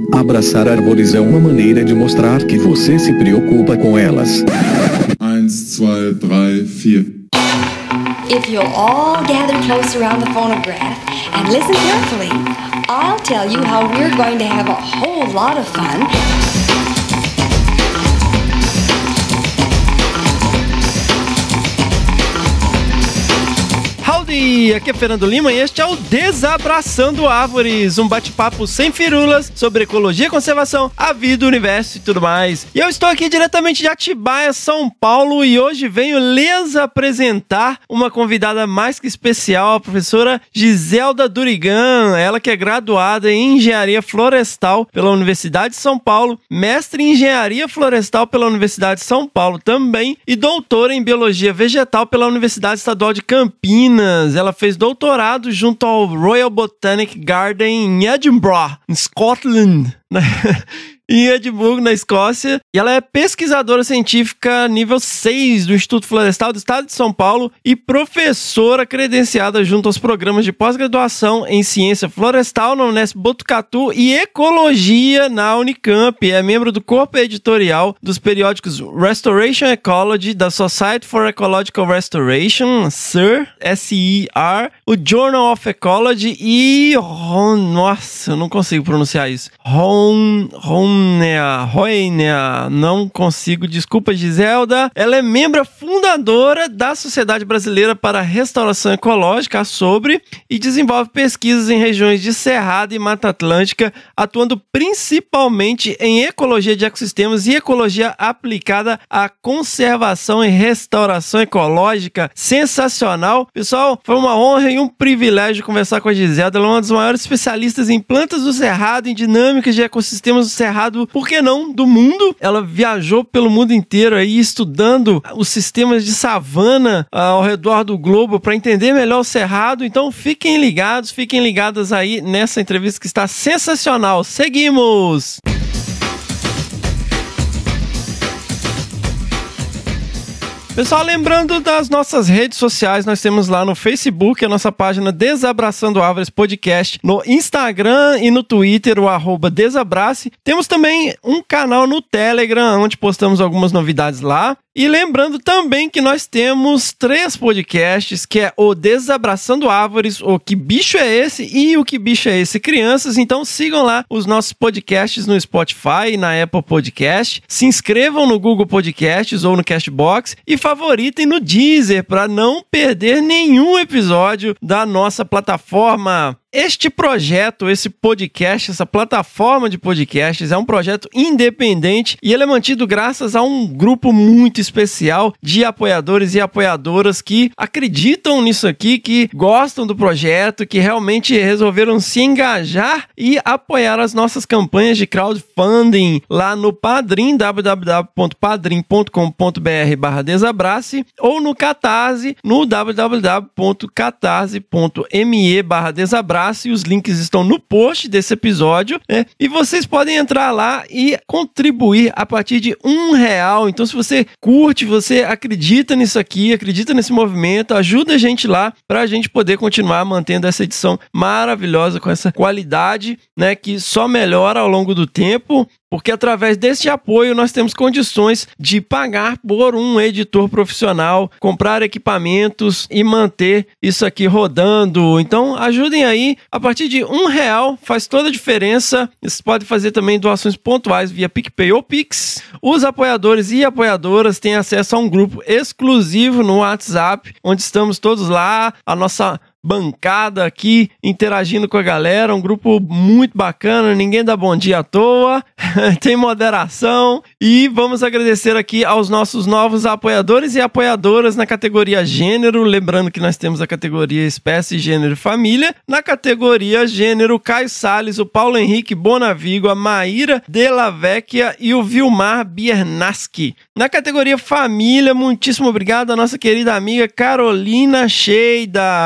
Abraçar árvores é uma maneira de mostrar que você se preocupa com elas. 1, 2, 3, 4. If you'll all gather close around the phonograph and listen carefully, I'll tell you how we're going to have a whole lot of fun. Howdy! Aqui é Fernando Lima e este é o Desabraçando Árvores, um bate-papo sem firulas sobre ecologia, conservação, a vida, o universo e tudo mais. E eu estou aqui diretamente de Atibaia, São Paulo, e hoje venho lhes apresentar uma convidada mais que especial, a professora Giselda Durigan, ela que é graduada em Engenharia Florestal pela Universidade de São Paulo, mestre em Engenharia Florestal pela Universidade de São Paulo também, e doutora em Biologia Vegetal pela Universidade Estadual de Campinas. Ela fez doutorado junto ao Royal Botanic Garden em Edinburgh, em Scotland, em Edimburgo, na Escócia, e ela é pesquisadora científica nível 6 do Instituto Florestal do Estado de São Paulo e professora credenciada junto aos programas de pós-graduação em Ciência Florestal na Unesp Botucatu e Ecologia na Unicamp. É membro do corpo editorial dos periódicos Restoration Ecology, da Society for Ecological Restoration, SER, S-I-R, o Journal of Ecology e... nossa, eu não consigo pronunciar isso. Roinea, não consigo, desculpa, Giselda. Ela é membro fundadora da Sociedade Brasileira para a Restauração Ecológica, a SOBRE, e desenvolve pesquisas em regiões de Cerrado e Mata Atlântica, atuando principalmente em ecologia de ecossistemas e ecologia aplicada à conservação e restauração ecológica. Sensacional! Pessoal, foi uma honra e um privilégio conversar com a Giselda. Ela é uma das maiores especialistas em plantas do Cerrado, em dinâmicas de ecossistemas do Cerrado, por que não, do mundo. Ela viajou pelo mundo inteiro aí estudando os sistemas de savana ao redor do globo para entender melhor o Cerrado. Então fiquem ligadas aí nessa entrevista que está sensacional. Seguimos! Pessoal, lembrando das nossas redes sociais, nós temos lá no Facebook a nossa página Desabraçando Árvores Podcast, no Instagram e no Twitter, o @Desabrace. Temos também um canal no Telegram, onde postamos algumas novidades lá. E lembrando também que nós temos 3 podcasts, que é o Desabraçando Árvores, o Que Bicho é Esse e o Que Bicho é Esse Crianças. Então sigam lá os nossos podcasts no Spotify e na Apple Podcast. Se inscrevam no Google Podcasts ou no Castbox e favoritem no Deezer para não perder nenhum episódio da nossa plataforma. Este projeto, esse podcast, essa plataforma de podcasts é um projeto independente e ele é mantido graças a um grupo muito especial de apoiadores e apoiadoras que acreditam nisso aqui, que gostam do projeto, que realmente resolveram se engajar e apoiar as nossas campanhas de crowdfunding lá no Padrim, www.padrim.com.br/desabrace ou no Catarse, no www.catarse.me/desabrace. E os links estão no post desse episódio, né? E vocês podem entrar lá e contribuir a partir de R$1. Então, se você curte, você acredita nisso aqui, acredita nesse movimento, ajuda a gente lá para a gente poder continuar mantendo essa edição maravilhosa com essa qualidade, né? Que só melhora ao longo do tempo. Porque através desse apoio nós temos condições de pagar por um editor profissional, comprar equipamentos e manter isso aqui rodando. Então ajudem aí, a partir de R$1 faz toda a diferença. Vocês podem fazer também doações pontuais via PicPay ou Pix. Os apoiadores e apoiadoras têm acesso a um grupo exclusivo no WhatsApp, onde estamos todos lá, a nossa bancada aqui, interagindo com a galera, um grupo muito bacana, ninguém dá bom dia à toa, tem moderação, e vamos agradecer aqui aos nossos novos apoiadores e apoiadoras na categoria gênero, lembrando que nós temos a categoria espécie, gênero e família, na categoria gênero, Caio Salles, o Paulo Henrique Bonavigo, a Maíra Della Vecchia e o Vilmar Biernaski. Na categoria família, muitíssimo obrigado à nossa querida amiga Carolina Sheida.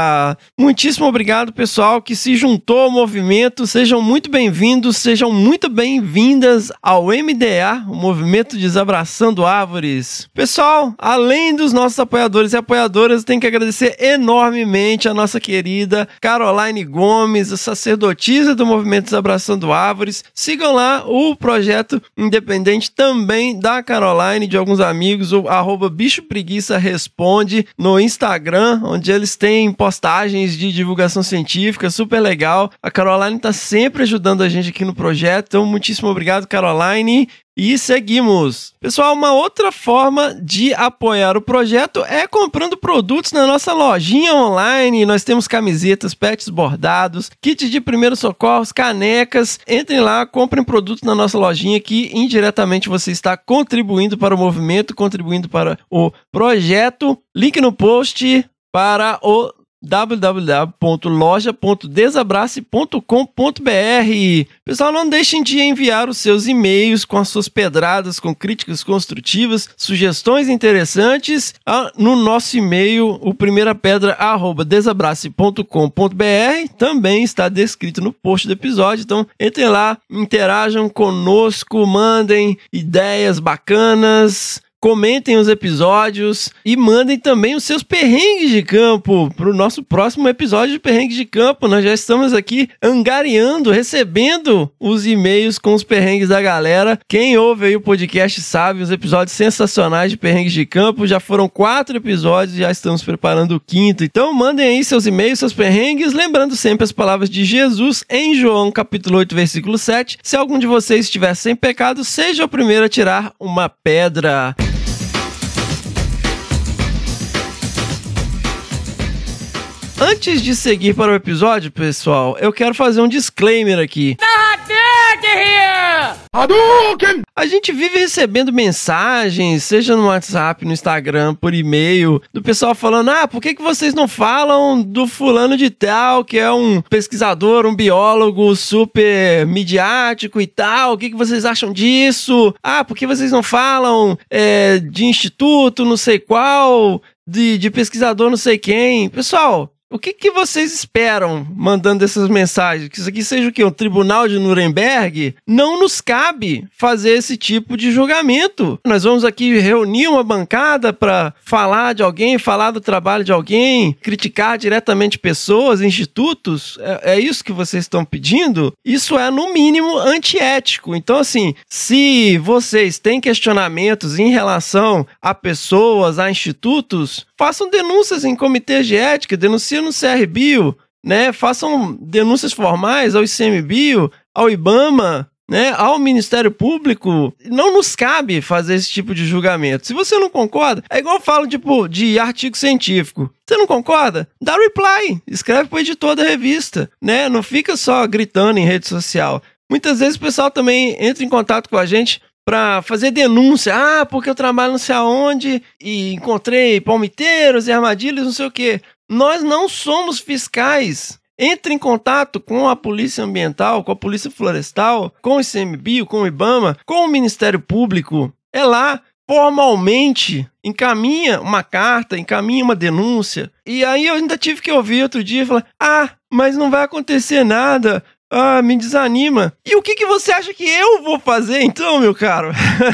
Muitíssimo obrigado, pessoal, que se juntou ao movimento. Sejam muito bem-vindos, sejam muito bem-vindas ao MDA, o Movimento Desabraçando Árvores. Pessoal, além dos nossos apoiadores e apoiadoras, tenho que agradecer enormemente a nossa querida Caroline Gomes, a sacerdotisa do Movimento Desabraçando Árvores. Sigam lá o projeto independente também da Caroline, de alguns amigos, o @bichopreguiça-responde no Instagram, onde eles têm postagens de divulgação científica, super legal. A Caroline está sempre ajudando a gente aqui no projeto, então muitíssimo obrigado, Caroline. E seguimos. Pessoal, uma outra forma de apoiar o projeto é comprando produtos na nossa lojinha online. Nós temos camisetas, pets bordados, kits de primeiros socorros, canecas. Entrem lá, comprem produtos na nossa lojinha que indiretamente você está contribuindo para o movimento, contribuindo para o projeto. Link no post para o www.loja.desabrace.com.br. Pessoal, não deixem de enviar os seus e-mails com as suas pedradas, com críticas construtivas, sugestões interessantes no nosso e-mail, o primeirapedra@desabrace.com.br. Também está descrito no post do episódio, então entrem lá, interajam conosco, mandem ideias bacanas, comentem os episódios e mandem também os seus perrengues de campo para o nosso próximo episódio de Perrengues de Campo. Nós já estamos aqui angariando, recebendo os e-mails com os perrengues da galera. Quem ouve aí o podcast sabe, os episódios sensacionais de Perrengues de Campo. Já foram 4 episódios, já estamos preparando o 5º. Então mandem aí seus e-mails, seus perrengues, lembrando sempre as palavras de Jesus em João capítulo 8, versículo 7. Se algum de vocês estiver sem pecado, seja o primeiro a tirar uma pedra. Antes de seguir para o episódio, pessoal, eu quero fazer um disclaimer aqui. A gente vive recebendo mensagens, seja no WhatsApp, no Instagram, por e-mail, do pessoal falando: por que vocês não falam do fulano de tal, que é um pesquisador, um biólogo super midiático e tal, o que vocês acham disso? Por que vocês não falam de instituto, não sei qual, de pesquisador, não sei quem? Pessoal, o que vocês esperam mandando essas mensagens? Que isso aqui seja o quê? Um tribunal de Nuremberg? Não nos cabe fazer esse tipo de julgamento. Nós vamos aqui reunir uma bancada para falar de alguém, falar do trabalho de alguém, criticar diretamente pessoas, institutos? É isso que vocês estão pedindo? Isso é, no mínimo, antiético. Então, assim, se vocês têm questionamentos em relação a pessoas, a institutos, façam denúncias em comitês de ética, denunciem no CRBio, né? Façam denúncias formais ao ICMBio, ao IBAMA, né? Ao Ministério Público. Não nos cabe fazer esse tipo de julgamento. Se você não concorda, é igual eu falo de artigo científico. Você não concorda? Dá reply, escreve para o editor da revista, né? Não fica só gritando em rede social. Muitas vezes o pessoal também entra em contato com a gente para fazer denúncia. Porque eu trabalho não sei aonde e encontrei palmiteiros e armadilhas, não sei o quê. Nós não somos fiscais. Entre em contato com a Polícia Ambiental, com a Polícia Florestal, com o ICMBio, com o IBAMA, com o Ministério Público. É lá, formalmente, encaminha uma carta, encaminha uma denúncia. E aí eu ainda tive que ouvir outro dia e falar: mas não vai acontecer nada. Me desanima. E o que você acha que eu vou fazer então, meu caro?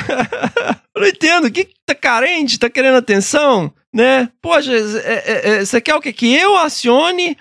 Eu não entendo. O que tá carente? Tá querendo atenção? Né? Poxa, você quer o quê? Que eu acione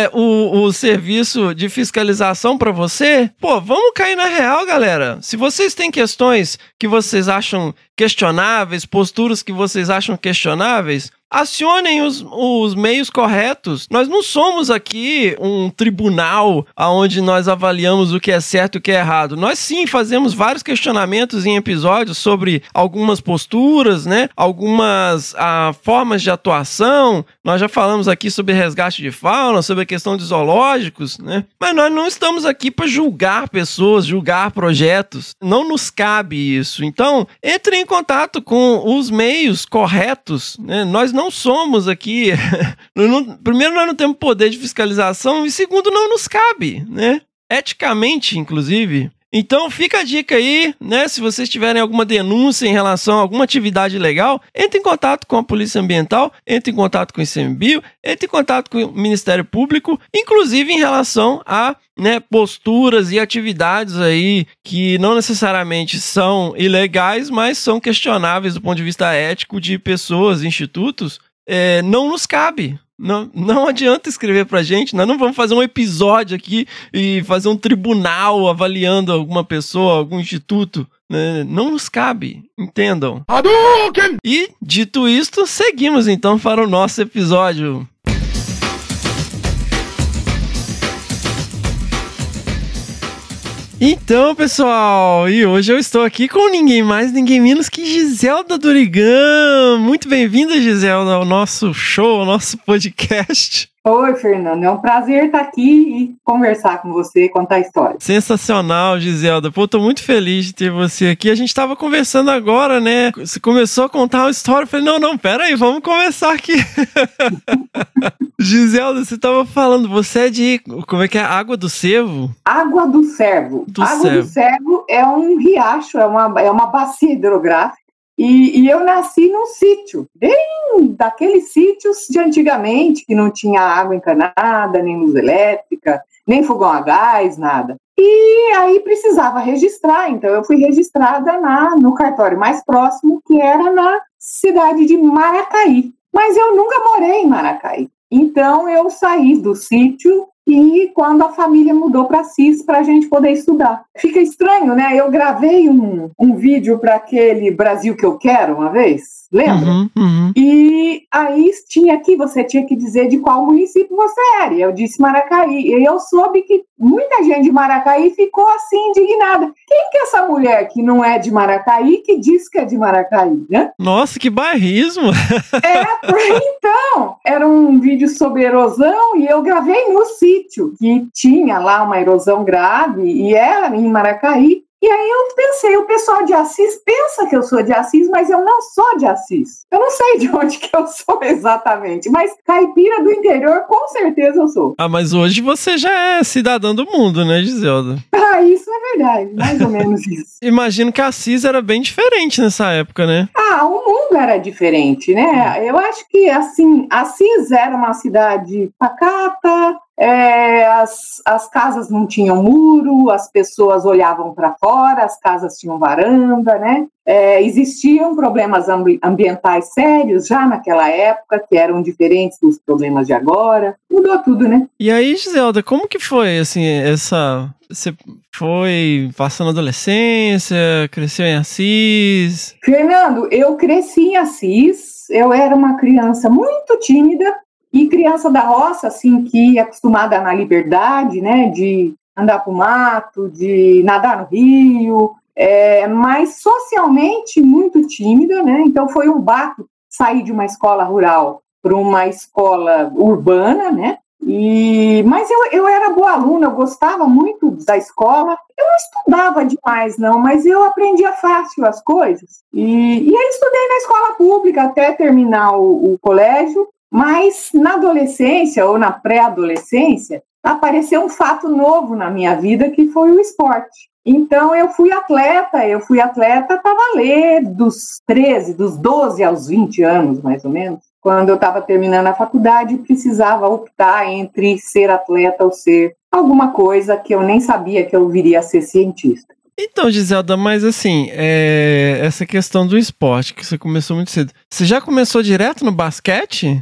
o serviço de fiscalização para você? Vamos cair na real, galera. Se vocês têm questões que vocês acham questionáveis, posturas que vocês acham questionáveis, acionem os meios corretos. Nós não somos aqui um tribunal onde nós avaliamos o que é certo e o que é errado. Nós sim fazemos vários questionamentos em episódios sobre algumas posturas, né? Algumas formas de atuação. Nós já falamos aqui sobre resgate de fauna, sobre a questão de zoológicos, né? Mas nós não estamos aqui para julgar pessoas, julgar projetos. Não nos cabe isso. Então, entre em contato com os meios corretos, né? Nós não somos aqui... Primeiro, nós não temos poder de fiscalização e segundo, não nos cabe, né? Eticamente, inclusive, Então fica a dica aí, né? Se vocês tiverem alguma denúncia em relação a alguma atividade ilegal, entre em contato com a Polícia Ambiental, entre em contato com o ICMBio, entre em contato com o Ministério Público, inclusive em relação a, né, posturas e atividades aí que não necessariamente são ilegais, mas são questionáveis do ponto de vista ético de pessoas, institutos. Não nos cabe. Não adianta escrever pra gente, nós não vamos fazer um episódio aqui e fazer um tribunal avaliando alguma pessoa, algum instituto, né? Não nos cabe, entendam. Hadouken! E, dito isto, seguimos então para o nosso episódio. Então, pessoal, e hoje eu estou aqui com ninguém mais, ninguém menos que Giselda Dorigan. Muito bem-vinda, Giselda, ao nosso show, ao nosso podcast. Oi, Fernando, é um prazer estar aqui e conversar com você, contar a história. Sensacional, Giselda. Pô, tô muito feliz de ter você aqui. A gente tava conversando agora, né? Você começou a contar uma história, eu falei, não, pera aí, vamos conversar aqui. Giselda, você tava falando, você é de, como é que é? Água do Cervo? Água do Cervo. Do Cervo é um riacho, é uma bacia hidrográfica. E eu nasci num sítio, bem daqueles sítios de antigamente, que não tinha água encanada, nem luz elétrica, nem fogão a gás, nada. E aí precisava registrar, então eu fui registrada no cartório mais próximo, que era na cidade de Maracaí. Mas eu nunca morei em Maracaí. Então eu saí do sítio e quando a família mudou para Assis para a gente poder estudar. Fica estranho, né? Eu gravei um vídeo para aquele Brasil que eu quero uma vez, lembra? Uhum. E aí você tinha que dizer de qual município você era. E eu disse Maracaí. E eu soube que muita gente de Maracaí ficou assim indignada. Quem que é essa mulher que não é de Maracaí que diz que é de Maracaí, né? Nossa, que bairrismo! Então, era um vídeo sobre erosão e eu gravei no sítio, que tinha lá uma erosão grave e era em Maracaí. E aí eu pensei, o pessoal de Assis pensa que eu sou de Assis, mas eu não sou de Assis. Eu não sei de onde que eu sou exatamente, mas caipira do interior, com certeza eu sou. Ah, mas hoje você já é cidadã do mundo, né, Giselda? Ah, isso é verdade, mais ou menos isso. Imagino que Assis era bem diferente nessa época, né? Ah, o mundo era diferente, né? Eu acho que, assim, Assis era uma cidade pacata, as casas não tinham muro, as pessoas olhavam para fora, as casas tinham varanda, né? Existiam problemas ambientais sérios já naquela época, que eram diferentes dos problemas de agora. Mudou tudo, né? E aí, Giselda, como que foi, assim, você foi passando a adolescência, cresceu em Assis? Fernando, eu cresci em Assis, eu era uma criança muito tímida, e criança da roça, assim, que é acostumada na liberdade, né, de andar pro mato, de nadar no rio, mas socialmente muito tímida, né, então foi um baque sair de uma escola rural para uma escola urbana, né, mas eu era boa aluna, eu gostava muito da escola, eu não estudava demais não, mas eu aprendia fácil as coisas, e aí estudei na escola pública até terminar o colégio. Mas na adolescência ou na pré-adolescência, apareceu um fato novo na minha vida, que foi o esporte. Então eu fui atleta para valer dos 12 aos 20 anos, mais ou menos. Quando eu estava terminando a faculdade, precisava optar entre ser atleta ou ser alguma coisa que eu nem sabia que eu viria a ser cientista. Então, Giselda, mas assim, essa questão do esporte, que você começou muito cedo, você já começou direto no basquete?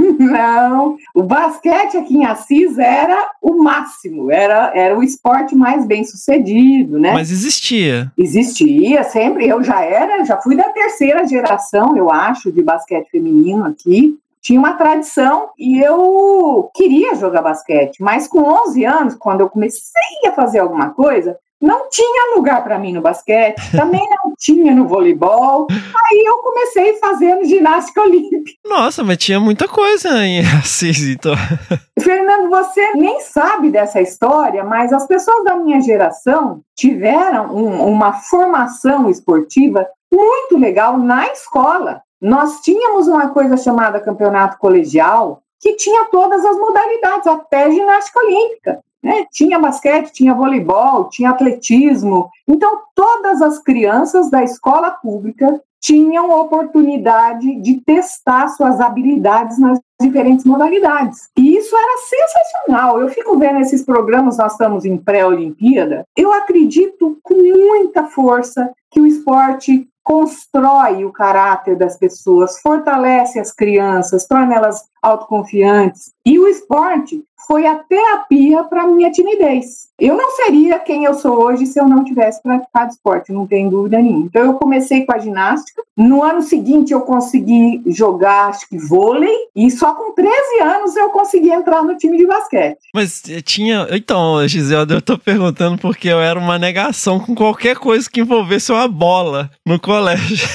Não, o basquete aqui em Assis era o máximo, era o esporte mais bem sucedido, né? Mas existia? Existia, sempre, eu já fui da terceira geração, eu acho, de basquete feminino aqui. Tinha uma tradição e eu queria jogar basquete, mas com 11 anos, quando eu comecei a fazer alguma coisa, não tinha lugar para mim no basquete, também não tinha no voleibol, aí eu comecei fazendo ginástica olímpica. Nossa, mas tinha muita coisa em Assis, então. Fernando, você nem sabe dessa história, mas as pessoas da minha geração tiveram uma formação esportiva muito legal na escola. Nós tínhamos uma coisa chamada campeonato colegial, que tinha todas as modalidades, até ginástica olímpica. né? Tinha basquete, tinha voleibol, tinha atletismo. Então, todas as crianças da escola pública tinham oportunidade de testar suas habilidades nas diferentes modalidades. E isso era sensacional. Eu fico vendo esses programas, nós estamos em pré-Olimpíada, eu acredito com muita força que o esporte constrói o caráter das pessoas, fortalece as crianças, torna elas autoconfiantes. E o esporte foi a terapia para a minha timidez. Eu não seria quem eu sou hoje se eu não tivesse praticado esporte, não tem dúvida nenhuma. Então eu comecei com a ginástica, no ano seguinte eu consegui jogar, acho que vôlei, e só com 13 anos eu consegui entrar no time de basquete. Mas tinha... Então, Giselda, eu tô perguntando porque eu era uma negação com qualquer coisa que envolvesse uma bola no colégio.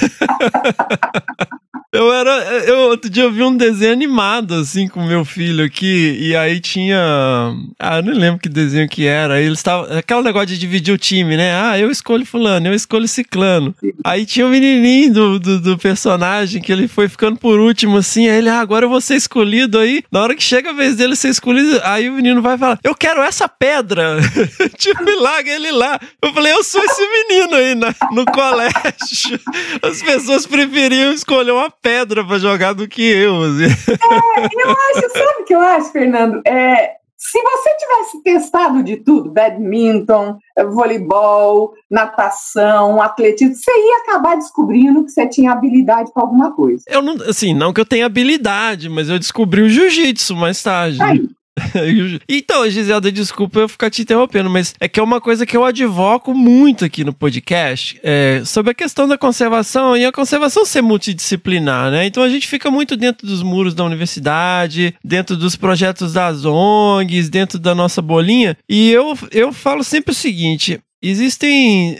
Outro dia eu vi um desenho animado, assim, com meu filho aqui, e aí tinha... eu não lembro que desenho que era, aí eles estavam... Aquele negócio de dividir o time, né? Eu escolho fulano, eu escolho ciclano. Aí tinha o menininho do personagem, que ele foi ficando por último, assim, aí ele, agora eu vou ser escolhido, aí, na hora que chega a vez dele ser escolhido, aí o menino vai falar, eu quero essa pedra! Tipo, larga ele lá. Eu falei, eu sou esse menino aí no colégio. As pessoas preferiam escolher uma pedra pra jogar do que eu. Assim. Eu acho, sabe o que eu acho, Fernando? Se você tivesse testado de tudo, badminton, voleibol, natação, atletismo, você ia acabar descobrindo que você tinha habilidade para alguma coisa. Eu não, assim, não que eu tenha habilidade, mas eu descobri o jiu-jitsu mais tarde. Aí. Então, Giselda, desculpa eu ficar te interrompendo, mas é que é uma coisa que eu advoco muito aqui no podcast, sobre a questão da conservação e a conservação ser multidisciplinar, né? Então a gente fica muito dentro dos muros da universidade, dentro dos projetos das ONGs, dentro da nossa bolinha, e eu falo sempre o seguinte, existem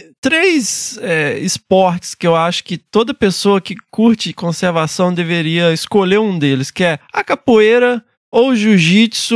3 esportes que eu acho que toda pessoa que curte conservação deveria escolher um deles, que é a capoeira, ou jiu-jitsu,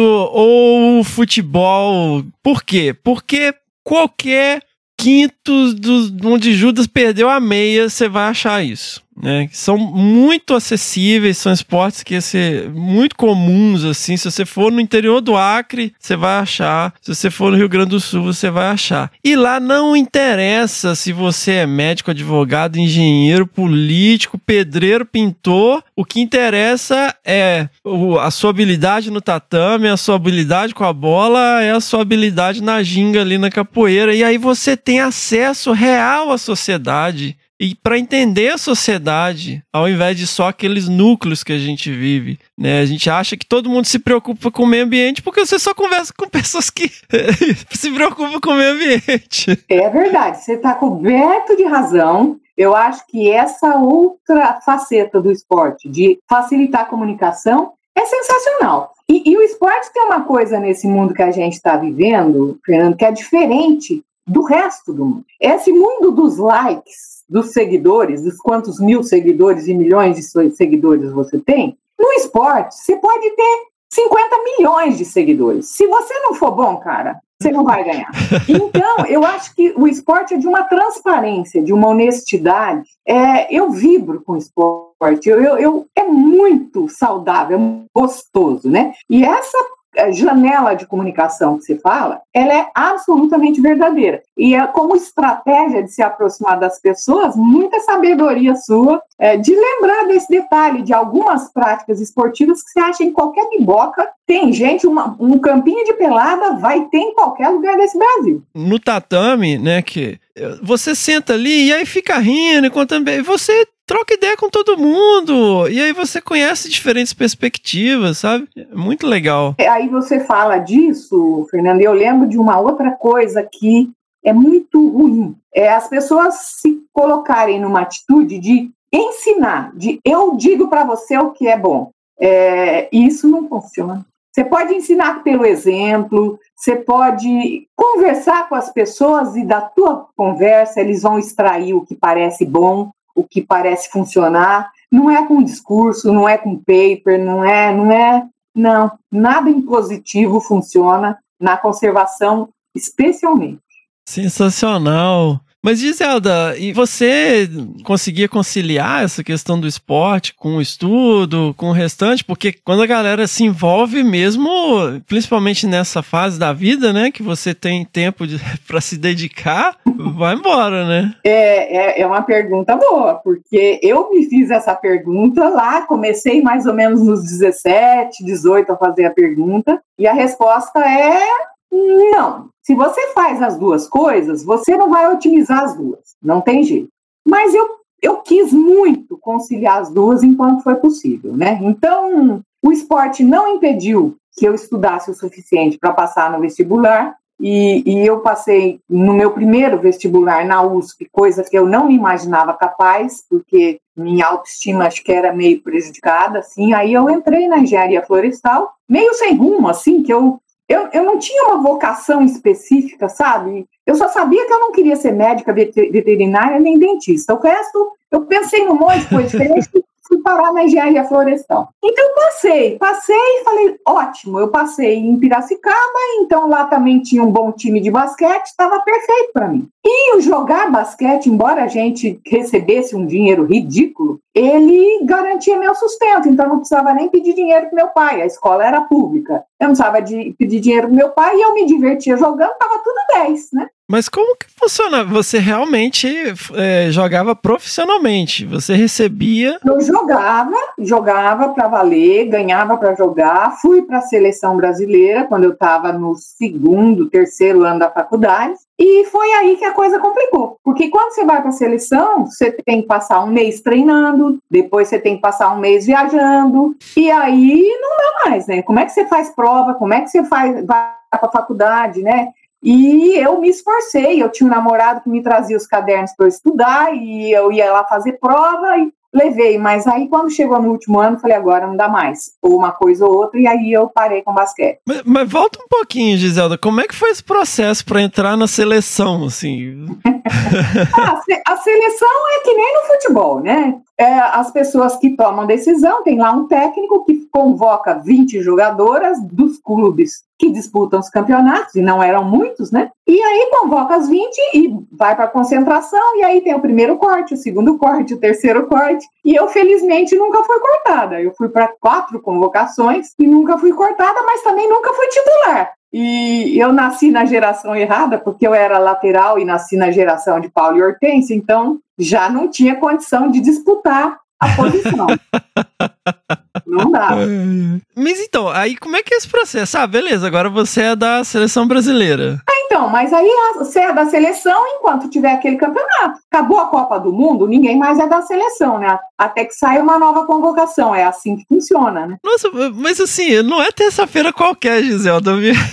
ou futebol. Por quê? Porque qualquer quinto onde Judas perdeu a meia, você vai achar isso, né? São muito acessíveis, são esportes que ser muito comuns, assim. Se você for no interior do Acre, você vai achar. Se você for no Rio Grande do Sul, você vai achar. E lá não interessa se você é médico, advogado, engenheiro, político, pedreiro, pintor. O que interessa é a sua habilidade no tatame, a sua habilidade com a bola, é a sua habilidade na ginga ali na capoeira. E aí você tem acesso real à sociedade. E para entender a sociedade, ao invés de só aqueles núcleos que a gente vive, né? A gente acha que todo mundo se preocupa com o meio ambiente porque você só conversa com pessoas que se preocupam com o meio ambiente. É verdade, você está coberto de razão. Eu acho que essa outra faceta do esporte, de facilitar a comunicação, é sensacional. E o esporte tem uma coisa nesse mundo que a gente está vivendo, Fernando, que é diferente do resto do mundo. Esse mundo dos likes, dos seguidores, dos quantos mil seguidores e milhões de seguidores você tem, no esporte você pode ter 50 milhões de seguidores. Se você não for bom, cara, você não vai ganhar. Então, eu acho que o esporte é de uma transparência, de uma honestidade. Eu vibro com o esporte, é muito saudável, é gostoso, né? E essa janela de comunicação que você fala, ela é absolutamente verdadeira. E como estratégia de se aproximar das pessoas, muita sabedoria sua de lembrar desse detalhe, de algumas práticas esportivas que você acha em qualquer biboca. Tem gente, um campinho de pelada vai ter em qualquer lugar desse Brasil. No tatame, né, que você senta ali e aí fica rindo, contando bem, você troca ideia com todo mundo, e aí você conhece diferentes perspectivas, sabe? É muito legal. Aí você fala disso, Fernando, e eu lembro de uma outra coisa que é muito ruim. As pessoas se colocarem numa atitude de ensinar, de eu digo para você o que é bom. E isso não funciona. Você pode ensinar pelo exemplo, você pode conversar com as pessoas e da tua conversa eles vão extrair o que parece bom, o que parece funcionar. Não é com discurso, não é com paper, não. Nada impositivo funciona na conservação, especialmente. Sensacional. Mas, Giselda, e você conseguia conciliar essa questão do esporte com o estudo, com o restante? Porque quando a galera se envolve mesmo, principalmente nessa fase da vida, né, que você tem tempo para se dedicar, vai embora, né? É uma pergunta boa, porque eu me fiz essa pergunta lá, comecei mais ou menos nos 17, 18 a fazer a pergunta, e a resposta é não. Se você faz as duas coisas, você não vai otimizar as duas, não tem jeito. Mas eu quis muito conciliar as duas enquanto foi possível, né? Então, o esporte não impediu que eu estudasse o suficiente para passar no vestibular, e eu passei no meu primeiro vestibular na USP, coisa que eu não me imaginava capaz, porque minha autoestima acho que era meio prejudicada, assim. Aí eu entrei na engenharia florestal, meio sem rumo, assim, que eu não tinha uma vocação específica, sabe? Eu só sabia que eu não queria ser médica, veterinária, nem dentista. O resto, eu pensei num monte de coisa diferente, fui parar na engenharia florestal. Então, passei e falei, ótimo, eu passei em Piracicaba, então lá também tinha um bom time de basquete, estava perfeito para mim. E o jogar basquete, embora a gente recebesse um dinheiro ridículo, ele garantia meu sustento, então eu não precisava nem pedir dinheiro para meu pai, a escola era pública. Eu não precisava pedir dinheiro para meu pai e eu me divertia jogando, estava tudo 10, né? Mas como que funciona? Você realmente jogava profissionalmente? Você recebia... Eu jogava para valer, ganhava para jogar, fui para a seleção brasileira quando eu estava no terceiro ano da faculdade, e foi aí que a coisa complicou. Porque quando você vai para a seleção, você tem que passar um mês treinando, depois você tem que passar um mês viajando, e aí não dá mais, né? Como é que você faz prova? Como é que você vai para a faculdade, né? E eu me esforcei, eu tinha um namorado que me trazia os cadernos para eu estudar, e eu ia lá fazer prova e levei. Mas aí quando chegou no último ano, falei, agora não dá mais, ou uma coisa ou outra, e aí eu parei com basquete. Mas volta um pouquinho, Giselda, como é que foi esse processo para entrar na seleção, assim? A seleção é que nem no futebol, né? As pessoas que tomam decisão, tem lá um técnico que convoca 20 jogadoras dos clubes que disputam os campeonatos, e não eram muitos, né? E aí convoca as 20 e vai para a concentração, e aí tem o primeiro corte, o segundo corte, o terceiro corte, e eu felizmente nunca fui cortada. Eu fui para 4 convocações e nunca fui cortada, mas também nunca fui titular. E eu nasci na geração errada, porque eu era lateral e nasci na geração de Paulo e Hortência, então já não tinha condição de disputar a posição. Não dá. Mas então, aí como é que é esse processo? Ah, beleza, agora você é da seleção brasileira. Então, mas aí você é da seleção enquanto tiver aquele campeonato. Acabou a Copa do Mundo, ninguém mais é da seleção, né? Até que saia uma nova convocação. É assim que funciona, né? Nossa, mas assim, não é terça-feira qualquer, Giselda.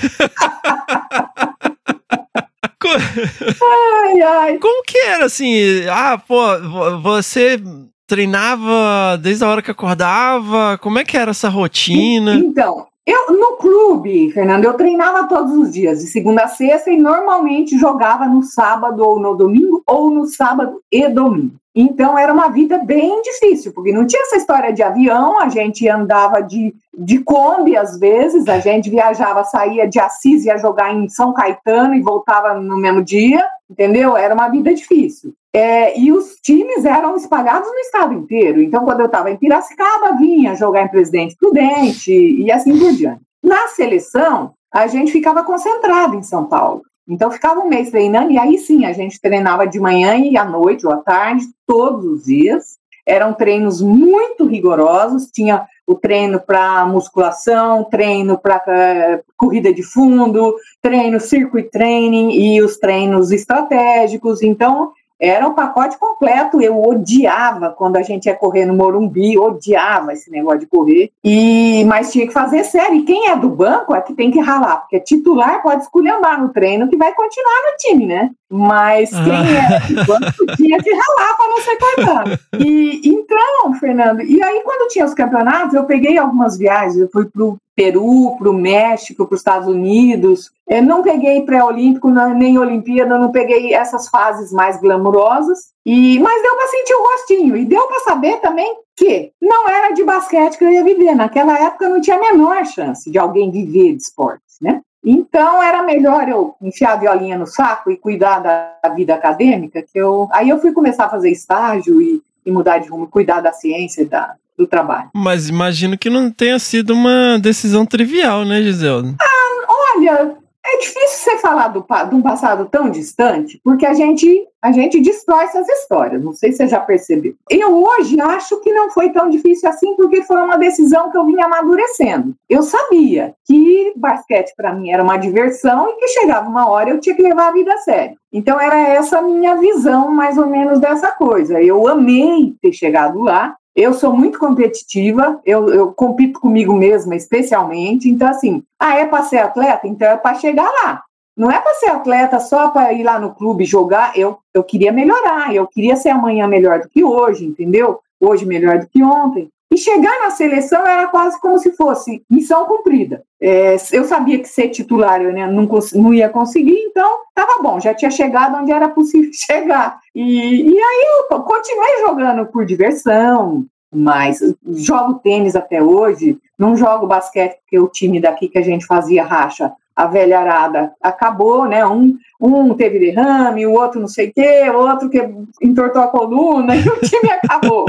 Ai. Como que era, assim? Você treinava desde a hora que acordava? Como é que era essa rotina? Então, no clube, Fernando, eu treinava todos os dias, de segunda a sexta, e normalmente jogava no sábado ou no domingo, ou no sábado e domingo. Então era uma vida bem difícil, porque não tinha essa história de avião, a gente andava de Kombi às vezes, a gente viajava, saía de Assis, ia jogar em São Caetano e voltava no mesmo dia, entendeu? Era uma vida difícil. E os times eram espalhados no estado inteiro, então quando eu estava em Piracicaba, vinha jogar em Presidente Prudente e assim por diante. Na seleção, a gente ficava concentrado em São Paulo. Então, ficava um mês treinando, e aí sim, a gente treinava de manhã e à noite ou à tarde, todos os dias. Eram treinos muito rigorosos, tinha o treino para musculação, treino para corrida de fundo, treino circuit training e os treinos estratégicos. Então, era um pacote completo. Eu odiava quando a gente ia correr no Morumbi, odiava esse negócio de correr, mas tinha que fazer sério. E quem é do banco é que tem que ralar, porque titular pode esculhambar no treino que vai continuar no time, né? Mas quem é do banco tinha que ralar para não ser cortado. Então, Fernando, e aí quando tinha os campeonatos, eu peguei algumas viagens, eu fui pro Peru, para o México, para os Estados Unidos. Eu não peguei pré-olímpico, nem Olimpíada, não peguei essas fases mais glamourosas, mas deu para sentir o gostinho, e deu para saber também que não era de basquete que eu ia viver. Naquela época não tinha a menor chance de alguém viver de esportes, né? Então era melhor eu enfiar a violinha no saco e cuidar da vida acadêmica, aí eu fui começar a fazer estágio e mudar de rumo, cuidar da ciência do trabalho. Mas imagino que não tenha sido uma decisão trivial, né, Giselda? Olha, é difícil você falar de um passado tão distante, porque a gente distorce as histórias, não sei se você já percebeu. Eu hoje acho que não foi tão difícil assim, porque foi uma decisão que eu vinha amadurecendo. Eu sabia que basquete para mim era uma diversão e que chegava uma hora eu tinha que levar a vida a sério. Então era essa a minha visão, mais ou menos, dessa coisa. Eu amei ter chegado lá. Eu sou muito competitiva, eu compito comigo mesma, especialmente. Então, assim, é para ser atleta? Então é para chegar lá. Não é para ser atleta só para ir lá no clube jogar. Eu queria melhorar, eu queria ser amanhã melhor do que hoje, entendeu? Hoje melhor do que ontem. E chegar na seleção era quase como se fosse missão cumprida. Eu sabia que ser titular eu, né, não ia conseguir, então estava bom, já tinha chegado onde era possível chegar. E aí eu continuei jogando por diversão, mas jogo tênis até hoje, não jogo basquete porque o time daqui que a gente fazia racha, a velharada acabou, né? Um teve derrame, o outro não sei o quê, o outro que entortou a coluna, e o time acabou.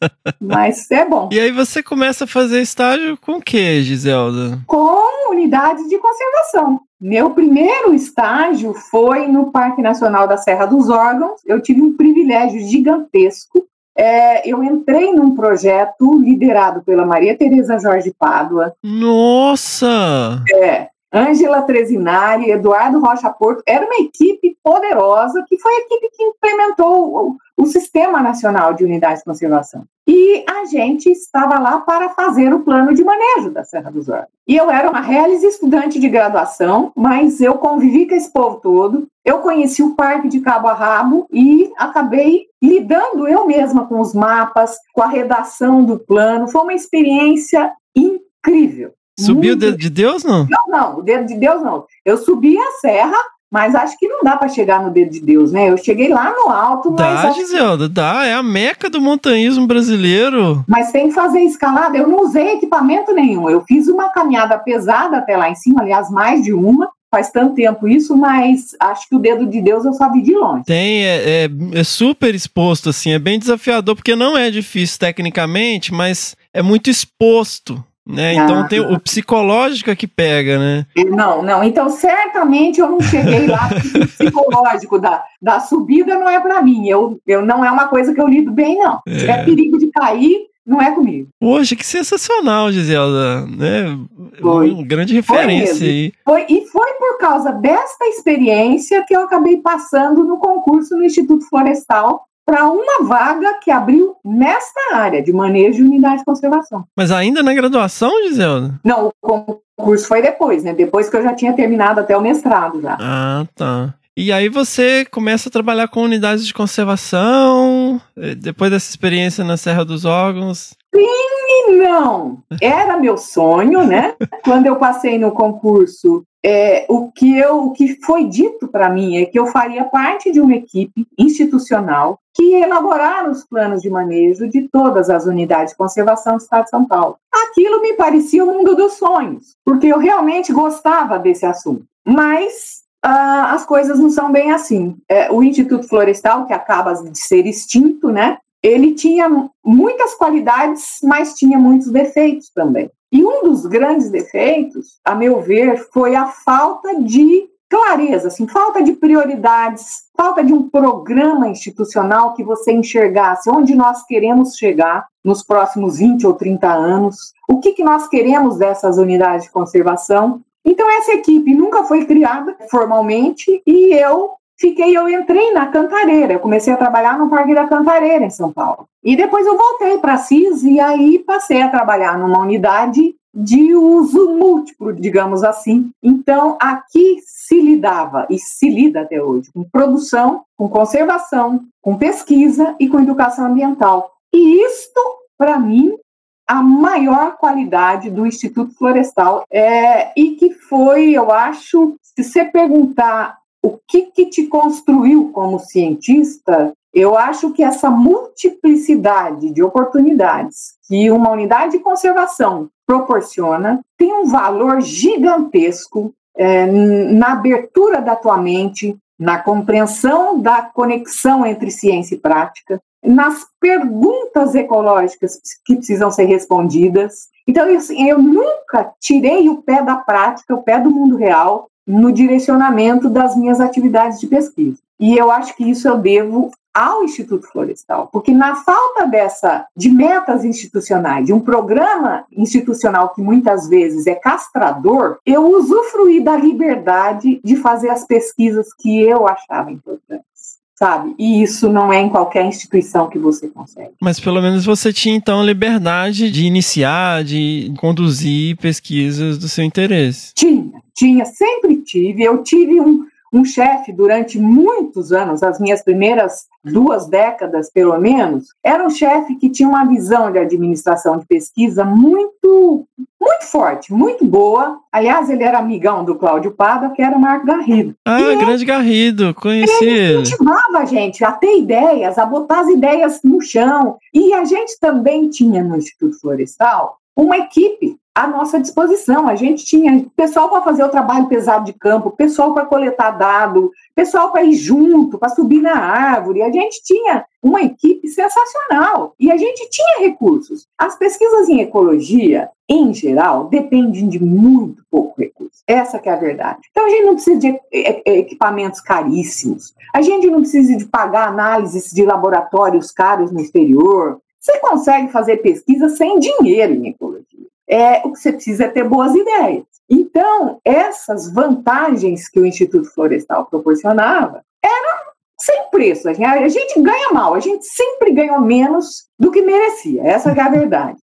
Mas é bom. E aí você começa a fazer estágio com o quê, Giselda? Com unidade de conservação. Meu primeiro estágio foi no Parque Nacional da Serra dos Órgãos. Eu tive um privilégio gigantesco. Eu entrei num projeto liderado pela Maria Tereza Jorge Pádua. Nossa! Ângela Trezinari, Eduardo Rocha Porto, era uma equipe poderosa, que foi a equipe que implementou o Sistema Nacional de Unidades de Conservação. E a gente estava lá para fazer o plano de manejo da Serra dos Órgãos. E eu era uma reles estudante de graduação, mas eu convivi com esse povo todo, eu conheci o parque de cabo a rabo e acabei lidando eu mesma com os mapas, com a redação do plano. Foi uma experiência incrível. Subiu o dedo de Deus, não? Não, o dedo de Deus não. Eu subi a serra, mas acho que não dá para chegar no dedo de Deus, né? Eu cheguei lá no alto, mas... Dá, Giselda, dá. É a meca do montanhismo brasileiro. Mas tem que fazer escalada. Eu não usei equipamento nenhum. Eu fiz uma caminhada pesada até lá em cima, aliás, mais de uma. Faz tanto tempo isso, mas acho que o dedo de Deus eu só vi de longe. É super exposto, assim. É bem desafiador, porque não é difícil tecnicamente, mas é muito exposto. Né? Então tem o psicológico que pega, né? Não, então certamente eu não cheguei lá, porque o psicológico da subida não é pra mim, eu não é uma coisa que eu lido bem, não. Se tiver perigo de cair, não é comigo. Poxa, que sensacional, Giselda, né? Foi. Uma grande referência aí. E foi por causa desta experiência que eu acabei passando no concurso no Instituto Florestal, para uma vaga que abriu nesta área de manejo de unidade de conservação. Mas ainda na graduação, Giselda? Não, o concurso foi depois, né? Depois que eu já tinha terminado até o mestrado já. Ah, tá. E aí você começa a trabalhar com unidades de conservação, depois dessa experiência na Serra dos Órgãos? Sim e não. Era meu sonho, né? Quando eu passei no concurso, o que foi dito para mim é que eu faria parte de uma equipe institucional que ia elaborar os planos de manejo de todas as unidades de conservação do Estado de São Paulo. Aquilo me parecia o mundo dos sonhos, porque eu realmente gostava desse assunto. Mas as coisas não são bem assim. O Instituto Florestal, que acaba de ser extinto, né? Ele tinha muitas qualidades, mas tinha muitos defeitos também. E um dos grandes defeitos, a meu ver, foi a falta de clareza, assim, falta de prioridades, falta de um programa institucional que você enxergasse onde nós queremos chegar nos próximos 20 ou 30 anos, o que nós queremos dessas unidades de conservação. Então, essa equipe nunca foi criada formalmente e eu entrei na Cantareira, eu comecei a trabalhar no Parque da Cantareira, em São Paulo. E depois eu voltei para a CIS e aí passei a trabalhar numa unidade de uso múltiplo, digamos assim. Então, aqui se lidava, e se lida até hoje, com produção, com conservação, com pesquisa e com educação ambiental. E isto, para mim, a maior qualidade do Instituto Florestal. E que foi, eu acho, se você perguntar o que te construiu como cientista, eu acho que essa multiplicidade de oportunidades que uma unidade de conservação proporciona tem um valor gigantesco na abertura da tua mente, na compreensão da conexão entre ciência e prática, nas perguntas ecológicas que precisam ser respondidas. Então, eu nunca tirei o pé da prática, o pé do mundo real, no direcionamento das minhas atividades de pesquisa. E eu acho que isso eu devo ao Instituto Florestal, porque na falta de metas institucionais, de um programa institucional que muitas vezes é castrador, eu usufruí da liberdade de fazer as pesquisas que eu achava importantes. Sabe? E isso não é em qualquer instituição que você consegue. Mas pelo menos você tinha, então, a liberdade de iniciar, de conduzir pesquisas do seu interesse. Tinha, sempre tive. Eu tive um chefe durante muitos anos, as minhas primeiras 2 décadas, pelo menos, era um chefe que tinha uma visão de administração de pesquisa muito forte, muito boa. Aliás, ele era amigão do Cláudio Pádua, que era o Marco Garrido. Grande Garrido, conheci ele. Incentivava a gente a ter ideias, a botar as ideias no chão. E a gente também tinha no Instituto Florestal uma equipe à nossa disposição. A gente tinha pessoal para fazer o trabalho pesado de campo, pessoal para coletar dado, pessoal para ir junto, para subir na árvore. A gente tinha uma equipe sensacional e a gente tinha recursos. As pesquisas em ecologia, em geral, dependem de muito pouco recurso. Essa que é a verdade. Então, a gente não precisa de equipamentos caríssimos. A gente não precisa de pagar análises de laboratórios caros no exterior. Você consegue fazer pesquisa sem dinheiro em ecologia. O que você precisa é ter boas ideias. Então, essas vantagens que o Instituto Florestal proporcionava eram sem preço. A gente ganha mal, a gente sempre ganhou menos do que merecia, essa é a verdade.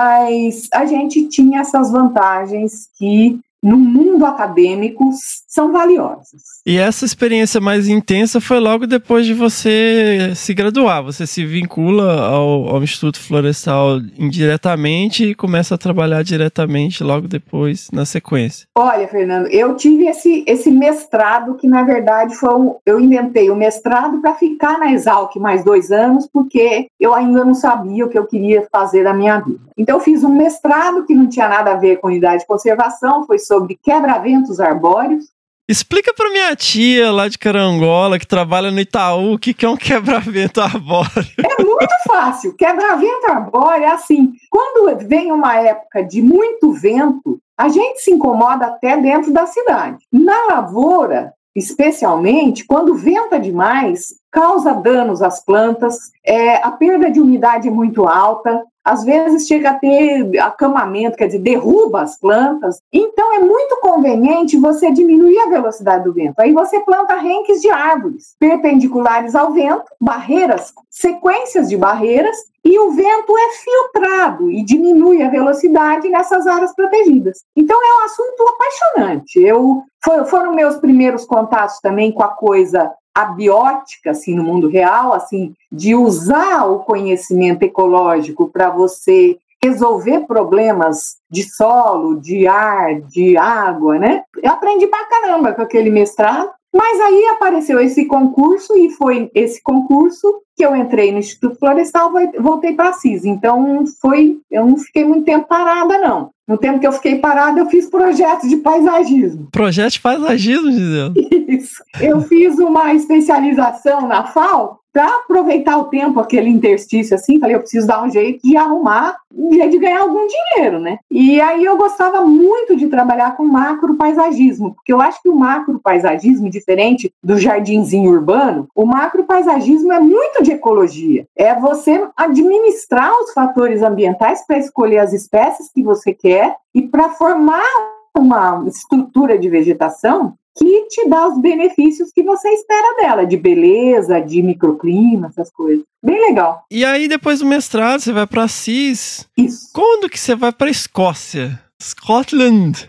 Mas a gente tinha essas vantagens que, no mundo acadêmico, são valiosas. E essa experiência mais intensa foi logo depois de você se graduar. Você se vincula ao Instituto Florestal indiretamente e começa a trabalhar diretamente logo depois, na sequência. Olha, Fernando, eu tive esse mestrado que, na verdade, eu inventei o mestrado para ficar na Exalc mais 2 anos, porque eu ainda não sabia o que eu queria fazer da minha vida. Então, eu fiz um mestrado que não tinha nada a ver com unidade de conservação, foi sobre quebra-ventos arbóreos. Explica para minha tia lá de Carangola, que trabalha no Itaú, o que é um quebra-vento arbóreo. É muito fácil. Quebra-vento arbóreo é assim, quando vem uma época de muito vento, a gente se incomoda até dentro da cidade. Na lavoura, especialmente, quando venta demais, causa danos às plantas, a perda de umidade é muito alta, às vezes chega a ter acamamento, quer dizer, derruba as plantas. Então, é muito conveniente você diminuir a velocidade do vento. Aí você planta renques de árvores perpendiculares ao vento, barreiras, sequências de barreiras, e o vento é filtrado e diminui a velocidade nessas áreas protegidas. Então, é um assunto apaixonante. Foram meus primeiros contatos também com a coisa abiótica, assim, no mundo real, assim, de usar o conhecimento ecológico para você resolver problemas de solo, de ar, de água, né? Eu aprendi pra caramba com aquele mestrado, mas aí apareceu esse concurso e foi esse concurso que eu entrei no Instituto Florestal, voltei para a CIS. Então, eu não fiquei muito tempo parada, não. No tempo que eu fiquei parada, eu fiz projetos de paisagismo. Projeto de paisagismo, Gisela? Isso. Eu fiz uma especialização na FAO para aproveitar o tempo, aquele interstício assim. Falei, eu preciso dar um jeito de arrumar, um jeito de ganhar algum dinheiro, né? E aí eu gostava muito de trabalhar com macropaisagismo, porque eu acho que o macropaisagismo, diferente do jardinzinho urbano, o macropaisagismo é muito de ecologia. É você administrar os fatores ambientais para escolher as espécies que você quer e para formar uma estrutura de vegetação que te dá os benefícios que você espera dela, de beleza, de microclima, essas coisas. Bem legal. E aí, depois do mestrado, você vai para CIS. Isso. Quando que você vai para Escócia? Scotland.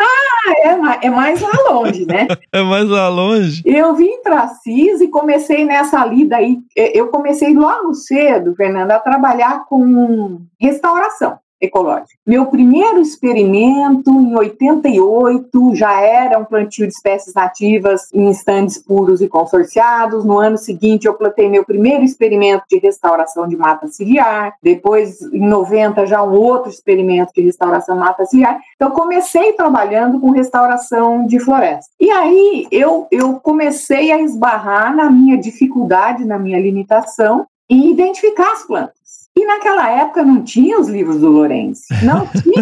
É mais lá longe, né? É mais lá longe? Eu vim para CIS e comecei nessa lida aí. Eu comecei logo cedo, Fernanda, a trabalhar com restauração. ecológica. Meu primeiro experimento, em 88, já era um plantio de espécies nativas em estandes puros e consorciados. No ano seguinte, eu plantei meu primeiro experimento de restauração de mata ciliar. Depois, em 90, já um outro experimento de restauração de mata ciliar. Então, comecei trabalhando com restauração de floresta. E aí, eu comecei a esbarrar na minha dificuldade, na minha limitação, em identificar as plantas. E naquela época não tinha os livros do Lorenzi, não tinha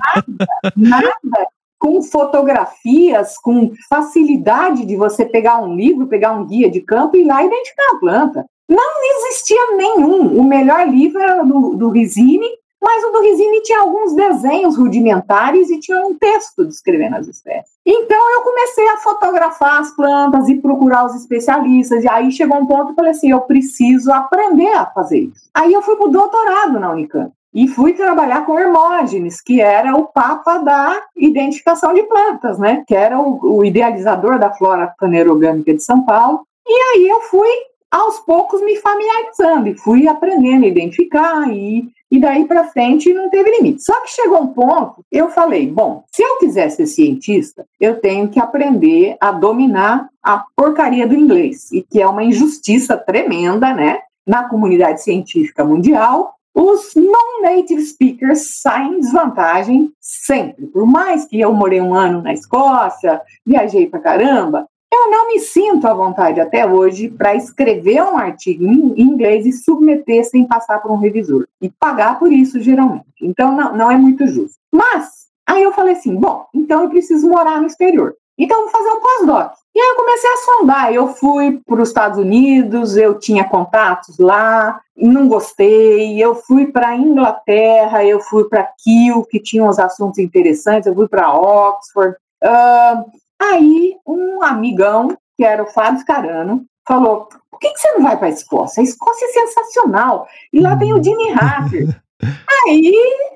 nada com fotografias, com facilidade de você pegar um livro, pegar um guia de campo e ir lá identificar a planta. Não existia nenhum. O melhor livro era do Rizzini, mas o do Rizzini tinha alguns desenhos rudimentares e tinha um texto descrevendo as espécies. Então eu comecei a fotografar as plantas e procurar os especialistas, e aí chegou um ponto que eu falei assim, eu preciso aprender a fazer isso. Aí eu fui para o doutorado na Unicamp e fui trabalhar com Hermógenes, que era o papa da identificação de plantas, né? Que era o idealizador da flora faneroorgânica de São Paulo. E aí eu fui, aos poucos, me familiarizando e fui aprendendo a identificar e daí para frente não teve limite. Só que chegou um ponto, eu falei, bom, se eu quiser ser cientista, eu tenho que aprender a dominar a porcaria do inglês, e que é uma injustiça tremenda, né? Na comunidade científica mundial, os non-native speakers saem em desvantagem sempre. Por mais que eu morei um ano na Escócia, viajei pra caramba, eu não me sinto à vontade até hoje para escrever um artigo em inglês e submeter sem passar por um revisor. E pagar por isso, geralmente. Então, não é muito justo. Mas, aí eu falei assim, bom, então eu preciso morar no exterior. Então, eu vou fazer um pós-doc. E aí eu comecei a sondar. Eu fui para os Estados Unidos, eu tinha contatos lá, não gostei. Eu fui para a Inglaterra, eu fui para Kew, que tinha uns assuntos interessantes. Eu fui para Oxford. Aí, um amigão, que era o Fábio Scarano, falou, por que você não vai para a Escócia? A Escócia é sensacional. E lá tem o Jimmy Hatter. Aí,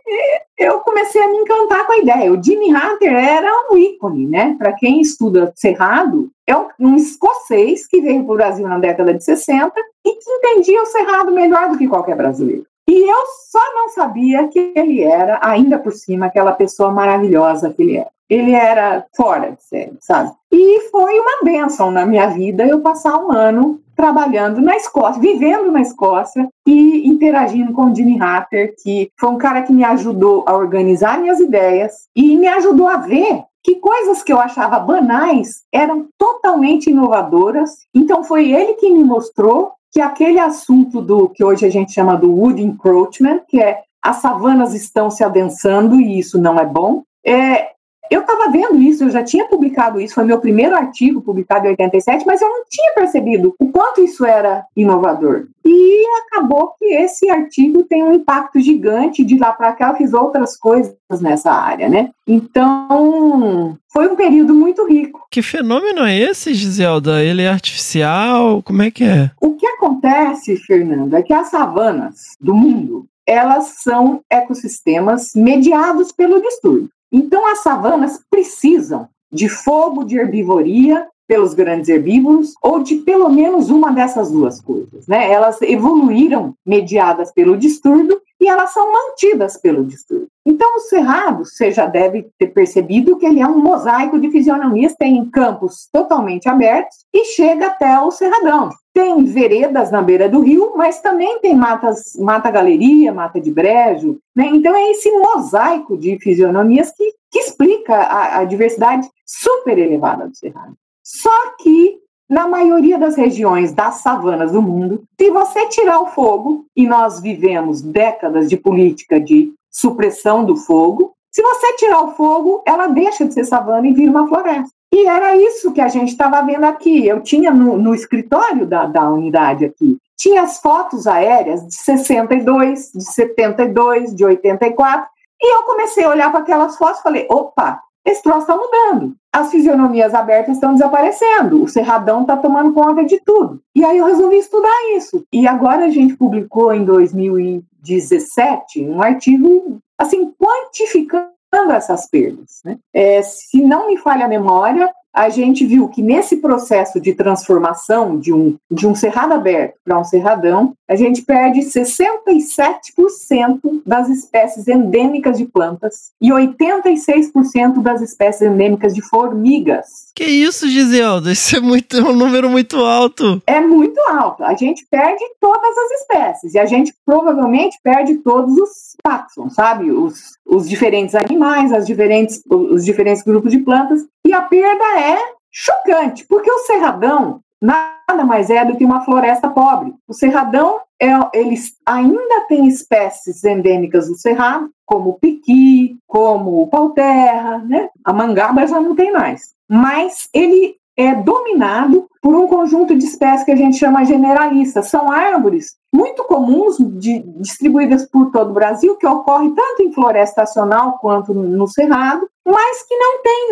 eu comecei a me encantar com a ideia. O Jimmy Hatter era um ícone, né? Para quem estuda cerrado, é um escocês que veio para o Brasil na década de 60 e que entendia o cerrado melhor do que qualquer brasileiro. E eu só não sabia que ele era, ainda por cima, aquela pessoa maravilhosa que ele era. Ele era fora de série, sabe? E foi uma bênção na minha vida eu passar um ano trabalhando na Escócia, vivendo na Escócia e interagindo com o Jimmy Hatter, que foi um cara que me ajudou a organizar minhas ideias e me ajudou a ver que coisas que eu achava banais eram totalmente inovadoras. Então foi ele que me mostrou que aquele assunto do que hoje a gente chama do wood encroachment, que é as savanas estão se adensando e isso não é bom. Eu estava vendo isso, eu já tinha publicado isso, foi meu primeiro artigo publicado em 87, mas eu não tinha percebido o quanto isso era inovador. E acabou que esse artigo tem um impacto gigante, de lá para cá eu fiz outras coisas nessa área, né? Então, foi um período muito rico. Que fenômeno é esse, Giselda? Ele é artificial? Como é que é? O que acontece, Fernando, é que as savanas do mundo, elas são ecossistemas mediados pelo distúrbio. Então, as savanas precisam de fogo, de herbivoria, pelos grandes herbívoros, ou de pelo menos uma dessas duas coisas, né? Elas evoluíram mediadas pelo distúrbio e elas são mantidas pelo distúrbio. Então, o cerrado, você já deve ter percebido que ele é um mosaico de fisionomias, tem campos totalmente abertos e chega até o cerradão. Tem veredas na beira do rio, mas também tem mata-galeria, mata de brejo, né? Então, é esse mosaico de fisionomias que explica a diversidade super elevada do cerrado. Só que, na maioria das regiões das savanas do mundo, se você tirar o fogo, e nós vivemos décadas de política de supressão do fogo, se você tirar o fogo, ela deixa de ser savana e vira uma floresta. E era isso que a gente estava vendo aqui. Eu tinha no escritório da unidade aqui, tinha as fotos aéreas de 62, de 72, de 84, e eu comecei a olhar para aquelas fotos e falei, opa, esse troço está mudando. As fisionomias abertas estão desaparecendo. O cerradão está tomando conta de tudo. E aí eu resolvi estudar isso. E agora a gente publicou em 2017 um artigo, assim, quantificando essas perdas, né? Se não me falha a memória, a gente viu que nesse processo de transformação de um cerrado aberto para um cerradão, a gente perde 67% das espécies endêmicas de plantas e 86% das espécies endêmicas de formigas. Que isso, Giselda? Isso é um número muito alto. É muito alto. A gente perde todas as espécies e a gente provavelmente perde todos os taxons, sabe? Os diferentes animais, os diferentes grupos de plantas. E a perda é chocante, porque o cerradão nada mais é do que uma floresta pobre. O cerradão, eles ainda tem espécies endêmicas do cerrado, como o piqui, como o pau-terra, né? A mangaba já não tem mais. Mas ele é dominado por um conjunto de espécies que a gente chama generalistas. São árvores muito comuns, distribuídas por todo o Brasil, que ocorre tanto em floresta estacional quanto no cerrado, mas que não tem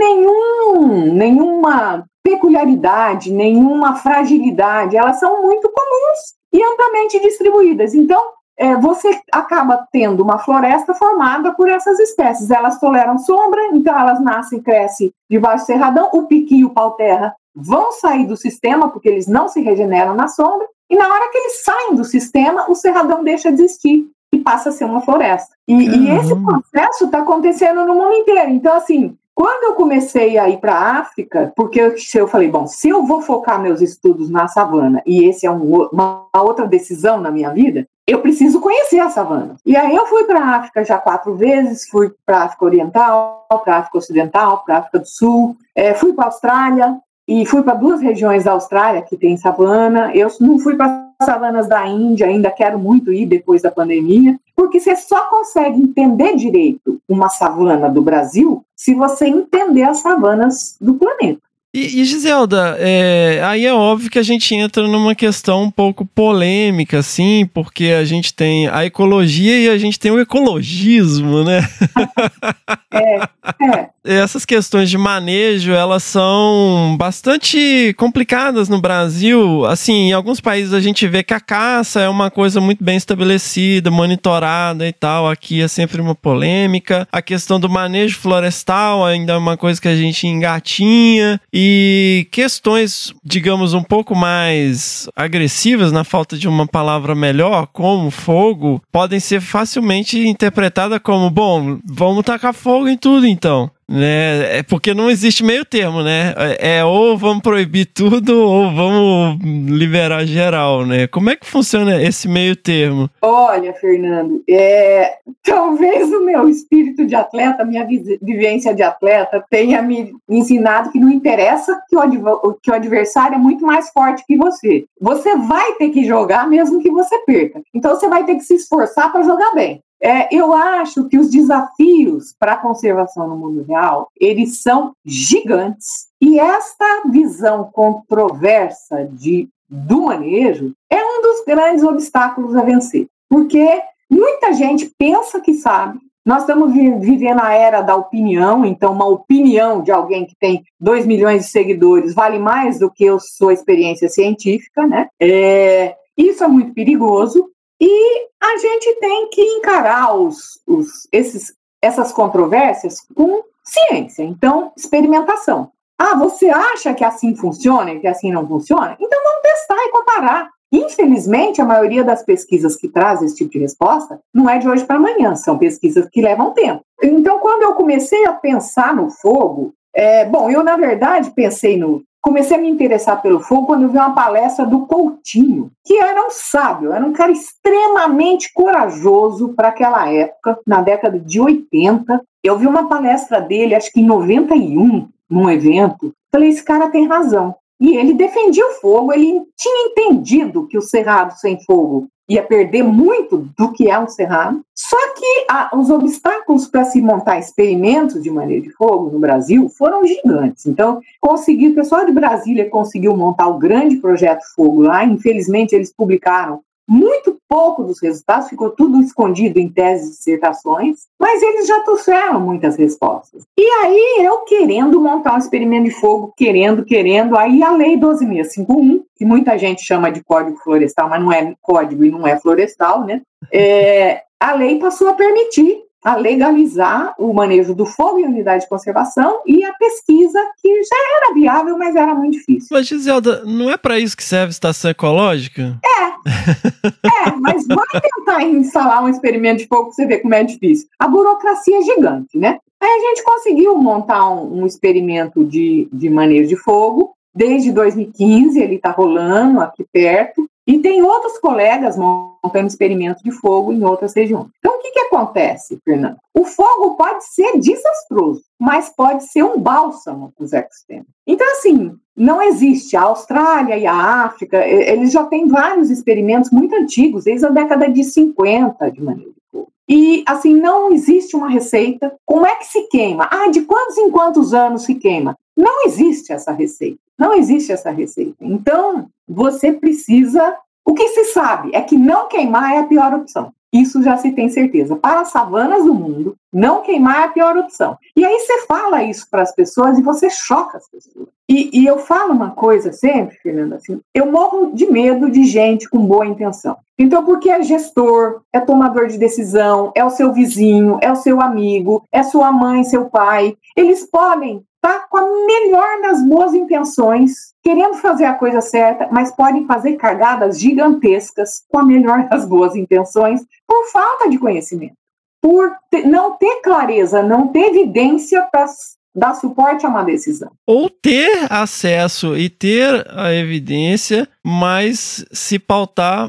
nenhuma peculiaridade, nenhuma fragilidade. Elas são muito comuns e amplamente distribuídas. Então, você acaba tendo uma floresta formada por essas espécies. Elas toleram sombra, então elas nascem e crescem debaixo do cerradão. O piqui e o pau-terra vão sair do sistema, porque eles não se regeneram na sombra, e na hora que eles saem do sistema, o cerradão deixa de existir e passa a ser uma floresta. E esse processo está acontecendo no mundo inteiro. Então, assim, quando eu comecei a ir para a África, porque eu falei, bom, se eu vou focar meus estudos na savana, e esse é uma outra decisão na minha vida, eu preciso conhecer a savana. E aí eu fui para a África já 4 vezes, fui para a África Oriental, para a África Ocidental, para a África do Sul, fui para a Austrália, e fui para 2 regiões da Austrália que tem savana. Eu não fui para as savanas da Índia, ainda quero muito ir depois da pandemia, porque você só consegue entender direito uma savana do Brasil se você entender as savanas do planeta. E Giselda, aí é óbvio que a gente entra numa questão um pouco polêmica, assim, porque a gente tem a ecologia e a gente tem o ecologismo, né? Essas questões de manejo, elas são bastante complicadas no Brasil. Assim, em alguns países a gente vê que a caça é uma coisa muito bem estabelecida, monitorada e tal. Aqui é sempre uma polêmica. A questão do manejo florestal ainda é uma coisa que a gente engatinha. E questões, digamos, um pouco mais agressivas, na falta de uma palavra melhor, como fogo, podem ser facilmente interpretadas como, bom, vamos tacar fogo em tudo então. Né? É porque não existe meio termo, né? Ou vamos proibir tudo ou vamos liberar geral, né? Como é que funciona esse meio termo? Olha, Fernando, talvez o meu espírito de atleta, minha vivência de atleta tenha me ensinado que não interessa que o adversário é muito mais forte que você. Você vai ter que jogar mesmo que você perca. Então você vai ter que se esforçar para jogar bem. Eu acho que os desafios para a conservação no mundo real, eles são gigantes. E esta visão controversa do manejo é um dos grandes obstáculos a vencer. Porque muita gente pensa que sabe. Nós estamos vivendo a era da opinião, então uma opinião de alguém que tem 2 milhões de seguidores vale mais do que a sua experiência científica, né? Isso é muito perigoso. E a gente tem que encarar essas controvérsias com ciência, então experimentação. Você acha que assim funciona e que assim não funciona? Então vamos testar e comparar. Infelizmente, a maioria das pesquisas que trazem esse tipo de resposta não é de hoje para amanhã, são pesquisas que levam tempo. Então, quando eu comecei a pensar no fogo, eu na verdade comecei a me interessar pelo fogo quando eu vi uma palestra do Coutinho, que era um sábio, era um cara extremamente corajoso para aquela época, na década de 80. Eu vi uma palestra dele, acho que em 91, num evento. Falei, esse cara tem razão. E ele defendia o fogo, ele tinha entendido que o cerrado sem fogo ia perder muito do que é um cerrado. Só que os obstáculos para se montar experimentos de manejo de fogo no Brasil foram gigantes. Então, o pessoal de Brasília conseguiu montar o grande projeto Fogo lá. Infelizmente, eles publicaram muito pouco dos resultados, ficou tudo escondido em teses e dissertações, mas eles já trouxeram muitas respostas. E aí, eu querendo montar um experimento de fogo, querendo, aí a Lei 12.651, que muita gente chama de Código Florestal, mas não é código e não é florestal, né? A lei passou a permitir a legalizar o manejo do fogo em unidade de conservação e a pesquisa, que já era viável, mas era muito difícil. Mas, Giselda, não é para isso que serve a estação ecológica? Mas vai tentar instalar um experimento de fogo para você ver como é difícil. A burocracia é gigante, né? Aí a gente conseguiu montar um experimento de manejo de fogo. Desde 2015 ele está rolando aqui perto. E tem outros colegas montando experimentos de fogo em outras regiões. Então, o que acontece, Fernanda? O fogo pode ser desastroso, mas pode ser um bálsamo para os ecossistemas. Então, assim, não existe. A Austrália e a África, eles já têm vários experimentos muito antigos, desde a década de 50, de manejo de fogo. E, assim, não existe uma receita. Como é que se queima? De quantos em quantos anos se queima? Não existe essa receita. Não existe essa receita. Então, você precisa... O que se sabe é que não queimar é a pior opção. Isso já se tem certeza. Para as savanas do mundo, não queimar é a pior opção. E aí você fala isso para as pessoas e você choca as pessoas. E eu falo uma coisa sempre, Fernanda, assim, eu morro de medo de gente com boa intenção. Então, porque é gestor, é tomador de decisão, é o seu vizinho, é o seu amigo, é sua mãe, seu pai, eles podem estar com a melhor das boas intenções, querendo fazer a coisa certa, mas podem fazer cagadas gigantescas com a melhor das boas intenções, por falta de conhecimento, por não ter clareza, não ter evidência para dar suporte a uma decisão. Ou ter acesso e ter a evidência, mas se pautar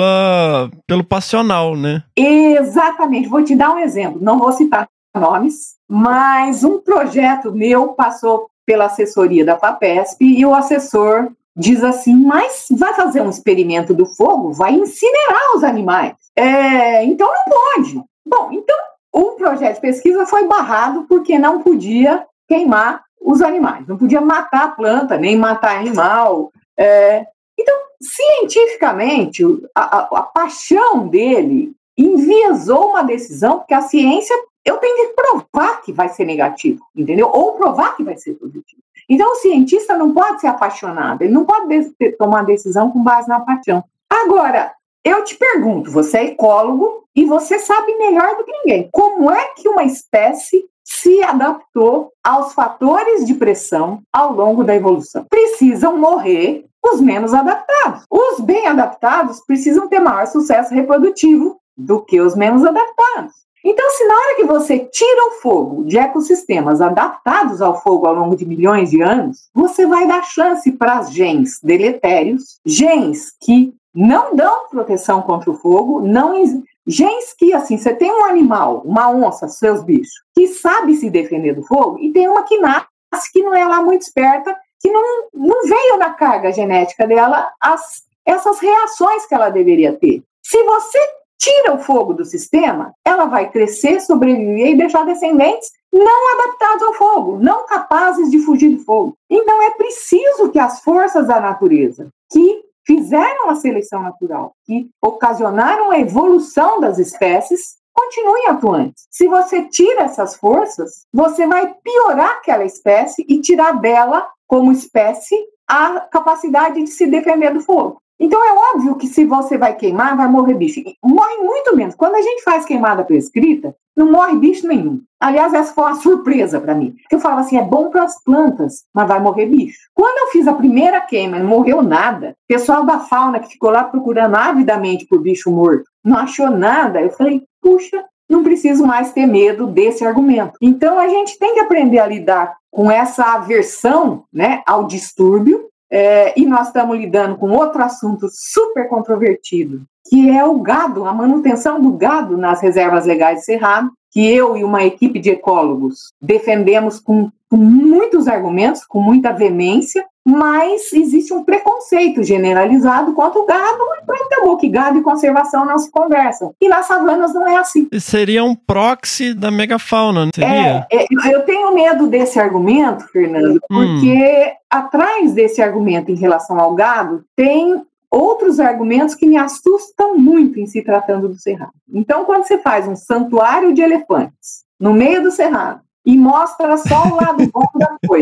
pelo passional, né? Exatamente. Vou te dar um exemplo. Não vou citar nomes, mas um projeto meu passou pela assessoria da FAPESP e o assessor diz assim, mas vai fazer um experimento do fogo? Vai incinerar os animais. Então não pode. Bom, então o projeto de pesquisa foi barrado porque não podia queimar os animais, não podia matar a planta, nem matar animal. Então, cientificamente, a paixão dele enviesou uma decisão, porque a ciência, eu tenho que provar que vai ser negativo, entendeu? Ou provar que vai ser positivo. Então, o cientista não pode ser apaixonado, ele não pode tomar decisão com base na paixão. Agora, eu te pergunto, você é ecólogo e você sabe melhor do que ninguém, como é que uma espécie se adaptou aos fatores de pressão ao longo da evolução? Precisam morrer os menos adaptados. Os bem adaptados precisam ter maior sucesso reprodutivo do que os menos adaptados. Então, se na hora que você tira o fogo de ecossistemas adaptados ao fogo ao longo de milhões de anos, você vai dar chance para genes deletérios, genes que não dão proteção contra o fogo, genes que, assim, você tem um animal, uma onça, seus bichos, que sabe se defender do fogo, e tem uma que nasce, que não é lá muito esperta, que não veio na carga genética dela essas reações que ela deveria ter. Se você tira o fogo do sistema, ela vai crescer, sobreviver e deixar descendentes não adaptados ao fogo, não capazes de fugir do fogo. Então é preciso que as forças da natureza, que fizeram a seleção natural, que ocasionaram a evolução das espécies, continuem atuantes. Se você tira essas forças, você vai piorar aquela espécie e tirar dela, como espécie, a capacidade de se defender do fogo. Então é óbvio que se você vai queimar, vai morrer bicho. Morre muito menos. Quando a gente faz queimada prescrita, não morre bicho nenhum. Aliás, essa foi uma surpresa para mim. Eu falava assim, é bom para as plantas, mas vai morrer bicho. Quando eu fiz a primeira queima, não morreu nada. O pessoal da fauna que ficou lá procurando avidamente por bicho morto, não achou nada. Eu falei, puxa, não preciso mais ter medo desse argumento. Então a gente tem que aprender a lidar com essa aversão, né, ao distúrbio. E nós estamos lidando com outro assunto super controvertido, que é o gado, a manutenção do gado nas reservas legais de cerrado, que eu e uma equipe de ecólogos defendemos com muitos argumentos, com muita veemência, mas existe um preconceito generalizado contra o gado, e acabou que gado e conservação não se conversam. E nas savanas não é assim. Seria um proxy da megafauna, não seria? Eu tenho medo desse argumento, Fernando, porque atrás desse argumento em relação ao gado, tem outros argumentos que me assustam muito em se tratando do cerrado. Então, quando você faz um santuário de elefantes no meio do cerrado e mostra só o lado bom da coisa,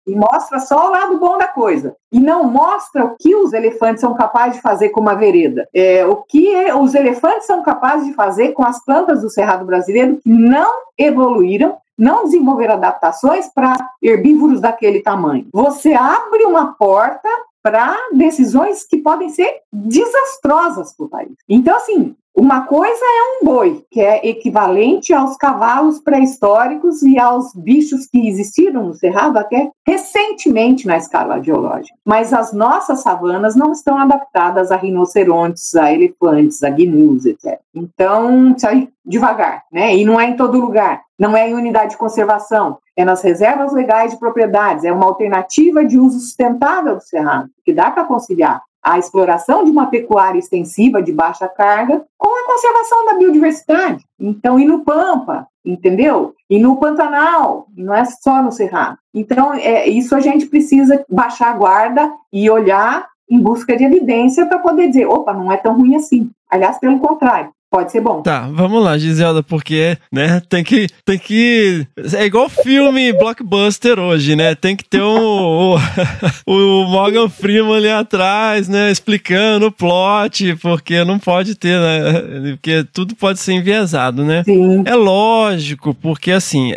e mostra só o lado bom da coisa. E não mostra o que os elefantes são capazes de fazer com uma vereda. O que os elefantes são capazes de fazer com as plantas do Cerrado brasileiro que não evoluíram, não desenvolveram adaptações para herbívoros daquele tamanho. Você abre uma porta para decisões que podem ser desastrosas para o país. Então, assim, uma coisa é um boi, que é equivalente aos cavalos pré-históricos e aos bichos que existiram no Cerrado até recentemente na escala geológica. Mas as nossas savanas não estão adaptadas a rinocerontes, a elefantes, a gnus, etc. Então, precisa ir devagar, né? E não é em todo lugar. Não é em unidade de conservação, é nas reservas legais de propriedades, é uma alternativa de uso sustentável do Cerrado, que dá para conciliar a exploração de uma pecuária extensiva de baixa carga com a conservação da biodiversidade. Então, e no Pampa, entendeu? E no Pantanal, e não é só no Cerrado. Então, isso a gente precisa baixar a guarda e olhar em busca de evidência para poder dizer, opa, não é tão ruim assim. Aliás, pelo contrário. Pode ser bom. Tá, vamos lá, Giselda, porque, né, tem que... É igual filme blockbuster hoje, né? Tem que ter o Morgan Freeman ali atrás, né, explicando o plot, porque não pode ter, né? Porque tudo pode ser enviesado, né? Sim. É lógico, porque, assim,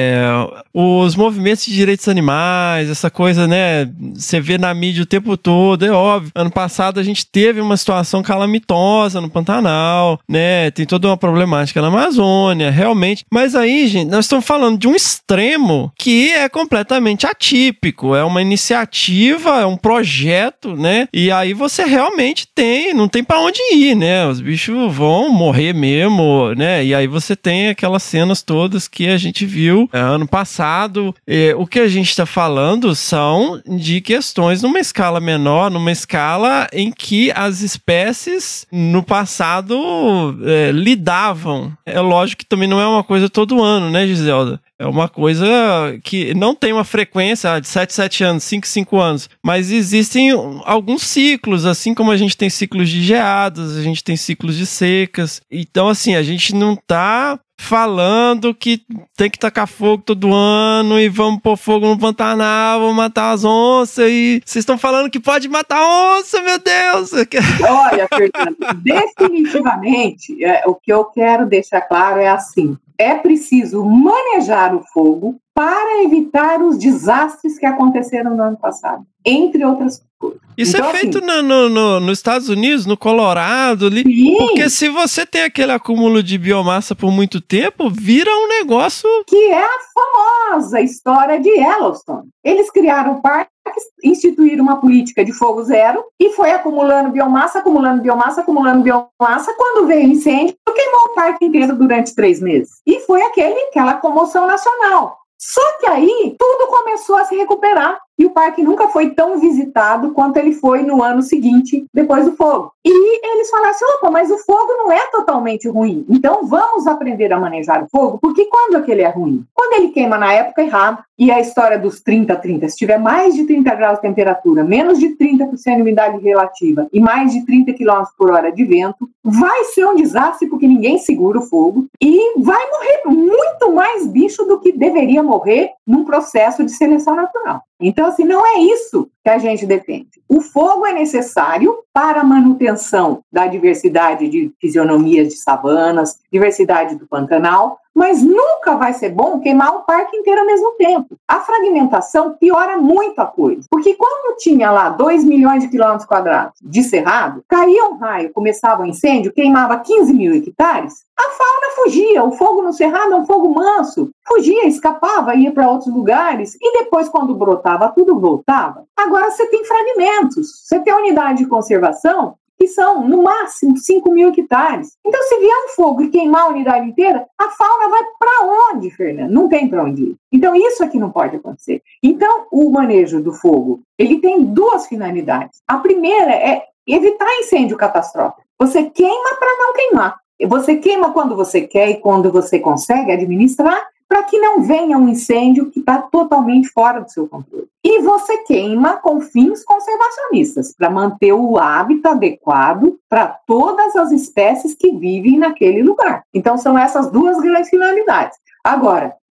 os movimentos de direitos animais, essa coisa, né, você vê na mídia o tempo todo, é óbvio. Ano passado a gente teve uma situação calamitosa no Pantanal, né? Tem toda uma problemática na Amazônia, realmente. Mas aí, gente, nós estamos falando de um extremo que é completamente atípico. É uma iniciativa, é um projeto, né? E aí você realmente não tem pra onde ir, né? Os bichos vão morrer mesmo, né? E aí você tem aquelas cenas todas que a gente viu ano passado. O que a gente está falando são de questões numa escala menor, numa escala em que as espécies no passado lidavam. É lógico que também não é uma coisa todo ano, né, Giselda? É uma coisa que não tem uma frequência de 7 anos, 5 anos, mas existem alguns ciclos, assim como a gente tem ciclos de geadas, a gente tem ciclos de secas. Então, assim, a gente não tá falando que tem que tacar fogo todo ano e vamos pôr fogo no Pantanal, vamos matar as onças e vocês estão falando que pode matar onça, meu Deus! Olha, Fernando, definitivamente, o que eu quero deixar claro é assim, é preciso manejar o fogo para evitar os desastres que aconteceram no ano passado, entre outras coisas. Isso então, é feito assim, nos Estados Unidos, no Colorado, ali, porque se você tem aquele acúmulo de biomassa por muito tempo, vira um negócio... Que é a famosa história de Yellowstone. Eles criaram o parque, instituíram uma política de fogo zero e foi acumulando biomassa, acumulando biomassa, acumulando biomassa. Quando veio o incêndio, queimou o parque inteiro durante 3 meses. E foi aquela comoção nacional. Só que aí tudo começou a se recuperar e o parque nunca foi tão visitado quanto ele foi no ano seguinte, depois do fogo. E eles falaram assim, opa, mas o fogo não é totalmente ruim, então vamos aprender a manejar o fogo, porque quando é que ele é ruim? Quando ele queima na época errada, e a história dos 30-30, se tiver mais de 30 graus de temperatura, menos de 30% de umidade relativa e mais de 30 km por hora de vento, vai ser um desastre porque ninguém segura o fogo e vai morrer muito mais bicho do que deveria morrer num processo de seleção natural. Então, assim, não é isso que a gente defende. O fogo é necessário para a manutenção da diversidade de fisionomias de savanas, diversidade do Pantanal, mas nunca vai ser bom queimar um parque inteiro ao mesmo tempo. A fragmentação piora muito a coisa, porque quando tinha lá 2 milhões de quilômetros quadrados de cerrado, caía um raio, começava um incêndio, queimava 15 mil hectares, a fauna fugia, o fogo no cerrado é um fogo manso, fugia, escapava, ia para outros lugares, e depois quando brotava, tudo voltava. Agora você tem fragmentos, você tem unidade de conservação, que são, no máximo, 5 mil hectares. Então, se vier um fogo e queimar a unidade inteira, a fauna vai para onde, Fernando? Não tem para onde ir. Então, isso aqui não pode acontecer. Então, o manejo do fogo, ele tem 2 finalidades. A primeira é evitar incêndio catastrófico. Você queima para não queimar. Você queima quando você quer e quando você consegue administrar, para que não venha um incêndio que está totalmente fora do seu controle. E você queima com fins conservacionistas, para manter o hábitat adequado para todas as espécies que vivem naquele lugar. Então, são essas 2 grandes finalidades. Agora,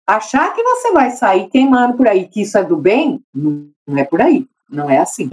Achar que você vai sair queimando por aí, que isso é do bem, não é por aí. Não é assim.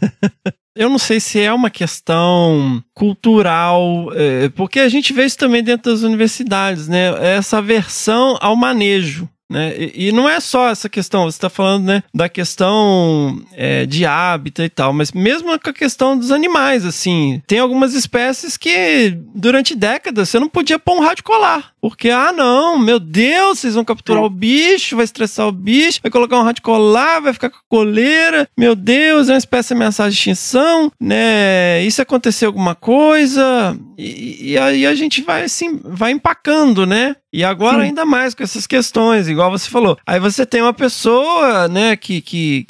Eu não sei se é uma questão cultural, porque a gente vê isso também dentro das universidades, né? Essa aversão ao manejo. Né? E não é só essa questão, você está falando, né, da questão de hábitat e tal, mas mesmo com a questão dos animais, assim, tem algumas espécies que durante décadas você não podia pôr um rádio colar, porque, não, meu Deus, vocês vão capturar o bicho, vai estressar o bicho, vai colocar um rádio colar, vai ficar com a coleira, meu Deus, é uma espécie ameaçada de extinção, né, e se acontecer alguma coisa, e aí a gente vai, assim, vai empacando, né? E agora ainda mais com essas questões, igual você falou. Aí você tem uma pessoa, né, que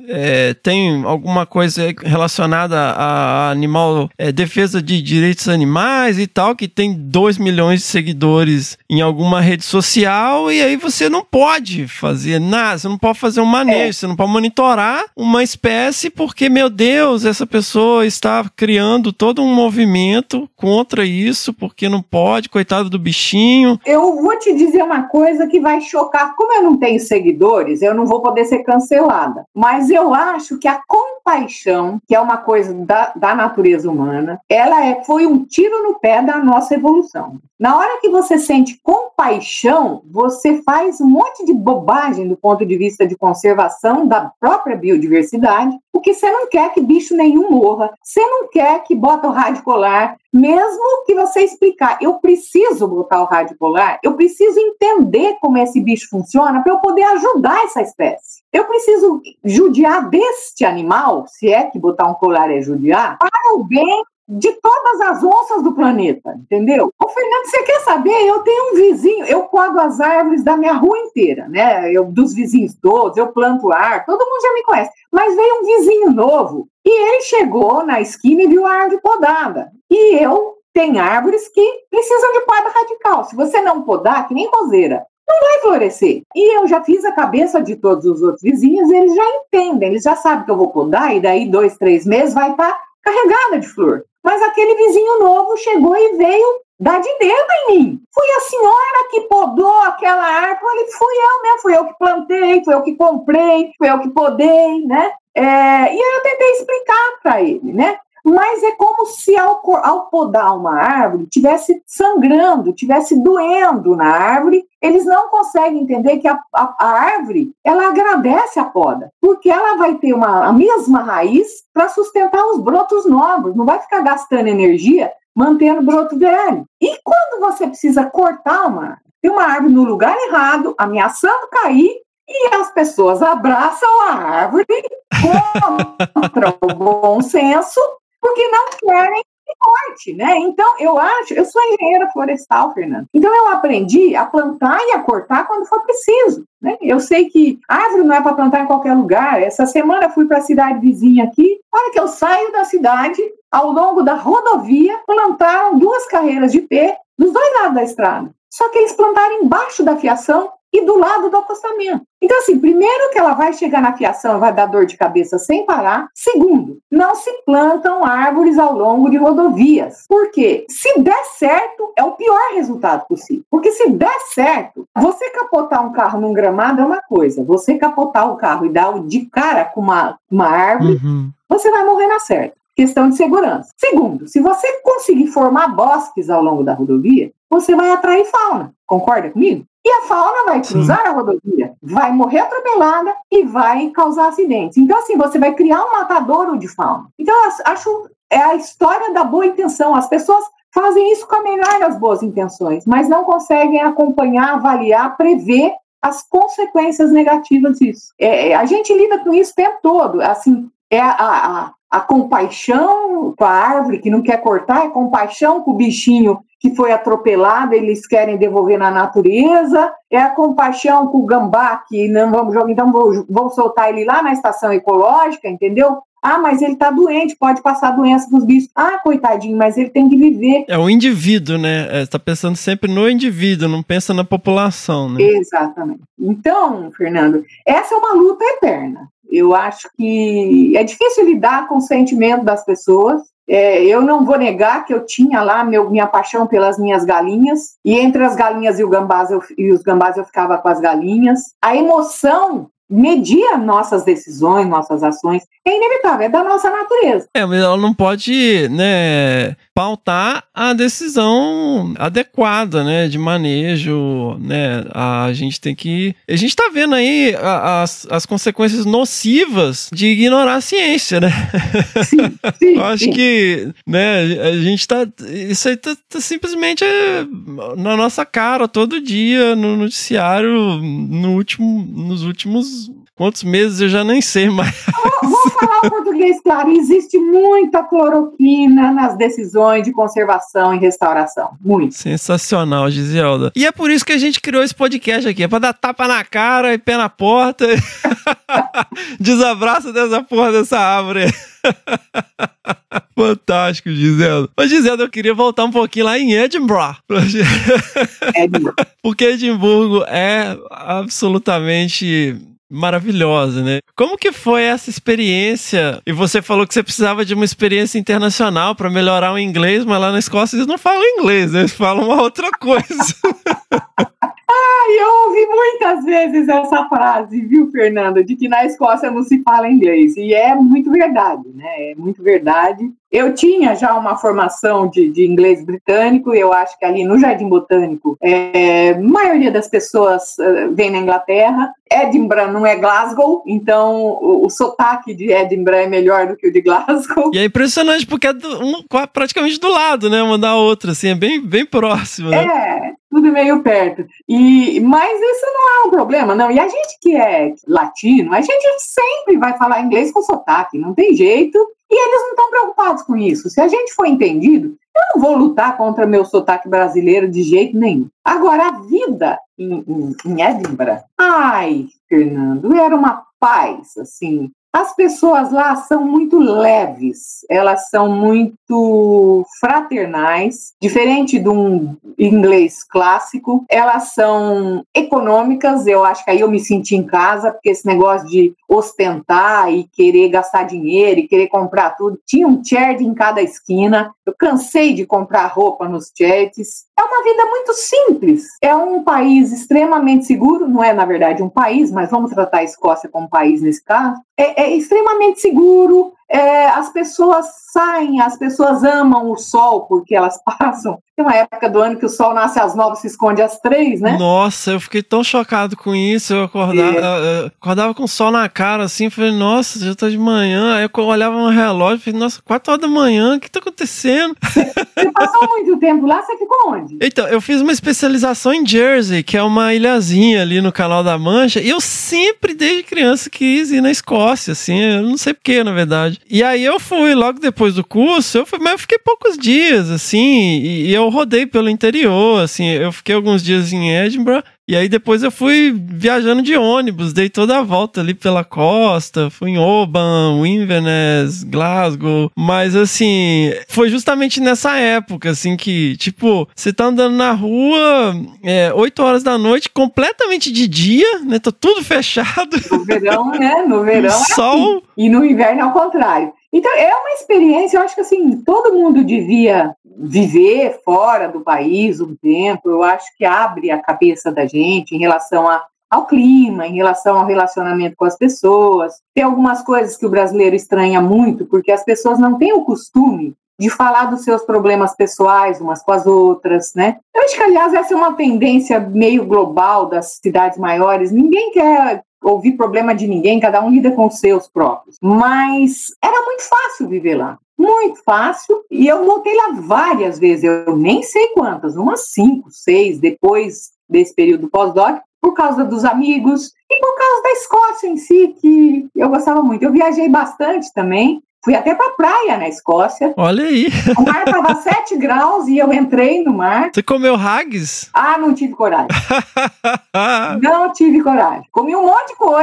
tem alguma coisa relacionada a animal, defesa de direitos animais e tal, que tem 2 milhões de seguidores em alguma rede social, e aí você não pode fazer nada, você não pode fazer um manejo, você não pode monitorar uma espécie, porque, meu Deus, essa pessoa está criando todo um movimento contra isso, porque não pode, coitado do bichinho. Eu vou te dizer uma coisa que vai chocar. Como eu não tenho seguidores, eu não vou poder ser cancelada. Mas eu acho que a compaixão, que é uma coisa da natureza humana, ela foi um tiro no pé da nossa evolução. Na hora que você sente compaixão, você faz um monte de bobagem do ponto de vista de conservação da própria biodiversidade, porque você não quer que bicho nenhum morra, você não quer que bota o rádio colar, mesmo que você explicar, eu preciso botar o rádio polar, eu preciso entender como esse bicho funciona para eu poder ajudar essa espécie. Eu preciso judiar deste animal, se é que botar um colar é judiar, para o bem de todas as onças do planeta, entendeu? Ô, Fernando, você quer saber? Eu tenho um vizinho, eu podo as árvores da minha rua inteira, né? Dos vizinhos todos, eu planto ar, todo mundo já me conhece. Mas veio um vizinho novo e ele chegou na esquina e viu a árvore podada. E eu tenho árvores que precisam de poda radical. Se você não podar, que nem roseira, não vai florescer. E eu já fiz a cabeça de todos os outros vizinhos, eles já entendem, eles já sabem que eu vou podar e daí 2, 3 meses vai estar carregada de flor. Mas aquele vizinho novo chegou e veio dar de dedo em mim. Foi a senhora que podou aquela árvore, fui eu que plantei, fui eu que comprei, fui eu que podei, né? E eu tentei explicar para ele, né? Mas é como se ao podar uma árvore tivesse sangrando, tivesse doendo na árvore. Eles não conseguem entender que a árvore, ela agradece a poda, porque ela vai ter a mesma raiz para sustentar os brotos novos, não vai ficar gastando energia mantendo broto velho. E quando você precisa cortar uma árvore, tem uma árvore no lugar errado, ameaçando cair, e as pessoas abraçam a árvore contra o bom senso, porque não querem que corte, né? Então, eu sou engenheira florestal, Fernando. Então, eu aprendi a plantar e a cortar quando for preciso, né? Eu sei que árvore não é para plantar em qualquer lugar. Essa semana eu fui para a cidade vizinha aqui. A hora que eu saio da cidade, ao longo da rodovia, plantaram 2 carreiras de pé dos 2 lados da estrada. Só que eles plantaram embaixo da fiação e do lado do acostamento. Então, assim, primeiro que ela vai chegar na fiação e vai dar dor de cabeça sem parar. Segundo, não se plantam árvores ao longo de rodovias. Por quê? Se der certo, é o pior resultado possível. Porque se der certo, você capotar um carro num gramado é uma coisa. Você capotar o carro e dar de cara com uma árvore, você vai morrer na certa. Questão de segurança. Segundo, se você conseguir formar bosques ao longo da rodovia, você vai atrair fauna. Concorda comigo? E a fauna vai cruzar a rodovia, vai morrer atropelada e vai causar acidentes. Então, assim, você vai criar um matadouro de fauna. Então, eu acho a história da boa intenção. As pessoas fazem isso com a melhor das boas intenções, mas não conseguem acompanhar, avaliar, prever as consequências negativas disso. A gente lida com isso o tempo todo. Assim, a compaixão com a árvore que não quer cortar, é compaixão com o bichinho que foi atropelado, eles querem devolver na natureza, é a compaixão com o gambá, que não vamos jogar, então vamos soltar ele lá na estação ecológica, entendeu? Mas ele está doente, pode passar doença para os bichos. Coitadinho, mas ele tem que viver. É o indivíduo, né? Está pensando sempre no indivíduo, não pensa na população, né? Exatamente. Então, Fernando, essa é uma luta eterna. Eu acho que é difícil lidar com o sentimento das pessoas, Eu não vou negar que eu tinha lá minha paixão pelas minhas galinhas, e entre as galinhas e os gambás eu ficava com as galinhas. A emoção media nossas decisões, nossas ações, é inevitável, é da nossa natureza. Mas ela não pode, né, pautar a decisão adequada, né, de manejo, né, a gente tá vendo aí as consequências nocivas de ignorar a ciência, né? Sim, eu acho que, né, a gente isso aí tá simplesmente na nossa cara todo dia, no noticiário, nos últimos quantos meses eu já nem sei mais. Vou falar o português claro, existe muita cloroquina nas decisões de conservação e restauração, muito. Sensacional, Giselda. E é por isso que a gente criou esse podcast aqui, é pra dar tapa na cara e pé na porta. Desabraça dessa porra dessa árvore. Fantástico, Giselda. Ô, Giselda, eu queria voltar um pouquinho lá em Edinburgh. Porque Edimburgo é absolutamente maravilhosa, né? Como que foi essa experiência? E você falou que você precisava de uma experiência internacional para melhorar o inglês, mas lá na Escócia eles não falam inglês, eles falam uma outra coisa. Eu ouvi muitas vezes essa frase, viu, Fernanda, de que na Escócia não se fala inglês. E é muito verdade, né? É muito verdade. Eu tinha já uma formação de inglês britânico, eu acho que ali no Jardim Botânico, a maioria das pessoas vem na Inglaterra. Edinburgh não é Glasgow, então o sotaque de Edinburgh é melhor do que o de Glasgow. E é impressionante porque é praticamente do lado, né? Uma da outra, assim, é bem próximo, né? Tudo meio perto. Mas isso não é um problema, não. E a gente que é latino, a gente sempre vai falar inglês com sotaque, não tem jeito. E eles não estão preocupados com isso. Se a gente for entendido, eu não vou lutar contra meu sotaque brasileiro de jeito nenhum. Agora, a vida em Edinburgh, Fernando, era uma paz, assim. As pessoas lá são muito leves, elas são muito fraternais, diferente de um inglês clássico, elas são econômicas, eu acho que aí eu me senti em casa, porque esse negócio de ostentar e querer gastar dinheiro e querer comprar tudo, tinha um charity em cada esquina, eu cansei de comprar roupa nos charities. É uma vida muito simples, é um país extremamente seguro, não é na verdade um país, mas vamos tratar a Escócia como país nesse caso, é extremamente seguro, as pessoas saem, as pessoas amam o sol porque elas passam. Tem uma época do ano que o sol nasce às 9 e se esconde às 3, né? Nossa, eu fiquei tão chocado com isso. Eu acordava com o sol na cara, assim, falei, nossa, já tá de manhã. Aí eu olhava no relógio e falei, nossa, 4 horas da manhã, o que tá acontecendo? Você passou muito tempo lá, você ficou onde? Então, eu fiz uma especialização em Jersey, que é uma ilhazinha ali no Canal da Mancha, e eu sempre, desde criança, quis ir na Escócia, assim, eu não sei porquê, na verdade. E aí eu fui, logo depois do curso, mas eu fiquei poucos dias, assim, e eu rodei pelo interior, assim, eu fiquei alguns dias em Edinburgh, e aí depois eu fui viajando de ônibus, dei toda a volta ali pela costa, fui em Oban, Inverness, Glasgow, mas assim, foi justamente nessa época, assim, que, tipo, você tá andando na rua, 8 horas da noite, completamente de dia, né, tá tudo fechado. No verão, né, no verão sol. Assim. E no inverno é o contrário. Então, é uma experiência, eu acho que assim, todo mundo devia viver fora do país um tempo, eu acho que abre a cabeça da gente em relação ao clima, em relação ao relacionamento com as pessoas. Tem algumas coisas que o brasileiro estranha muito, porque as pessoas não têm o costume de falar dos seus problemas pessoais umas com as outras, né? Eu acho que, aliás, essa é uma tendência meio global das cidades maiores. Ninguém quer ouvir problema de ninguém, cada um lida com os seus próprios. Mas era muito fácil viver lá. Muito fácil. E eu voltei lá várias vezes. Eu nem sei quantas, umas 5, 6, depois desse período pós-doc, por causa dos amigos e por causa da Escócia em si, que eu gostava muito. Eu viajei bastante também. Fui até pra praia na Escócia. Olha aí. O mar tava 7 graus e eu entrei no mar. Você comeu haggis? Não tive coragem. Não tive coragem. Comi um monte de coisa.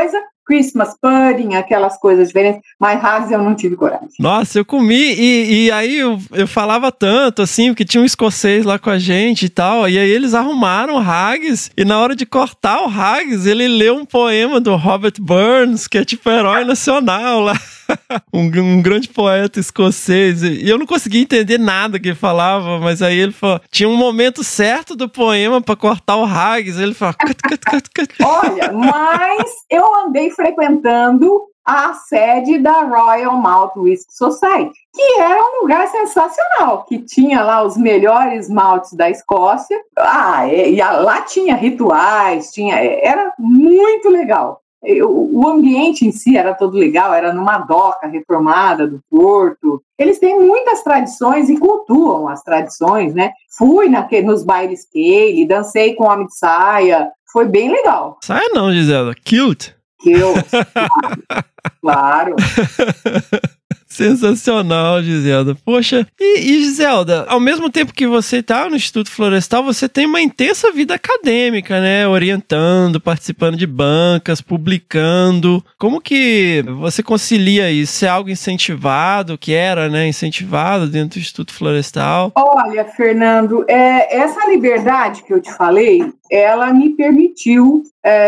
Christmas pudding, aquelas coisas diferentes, mas haggis eu não tive coragem. Nossa, eu comi e aí eu falava tanto, assim, porque tinha um escocês lá com a gente e tal, e aí eles arrumaram o haggis, e na hora de cortar o haggis, ele leu um poema do Robert Burns, que é tipo herói nacional lá. Um grande poeta escocês, e eu não conseguia entender nada que ele falava, mas aí ele falou, tinha um momento certo do poema pra cortar o haggis, ele falou, Olha, mas eu andei frequentando a sede da Royal Malt Whisky Society, que era um lugar sensacional, que tinha lá os melhores maltes da Escócia, lá tinha rituais, era muito legal. O ambiente em si era todo legal, era numa doca reformada do porto. Eles têm muitas tradições e cultuam as tradições, né? Fui nos bailes Cale, dancei com homem de saia, foi bem legal. Saia não, Giselda, kilt. Claro. Sensacional, Giselda. Poxa, e Giselda, ao mesmo tempo que você está no Instituto Florestal, você tem uma intensa vida acadêmica, né? Orientando, participando de bancas, publicando. Como que você concilia isso? É algo incentivado, que era, né? Incentivado dentro do Instituto Florestal? Olha, Fernando, essa liberdade que eu te falei, ela me permitiu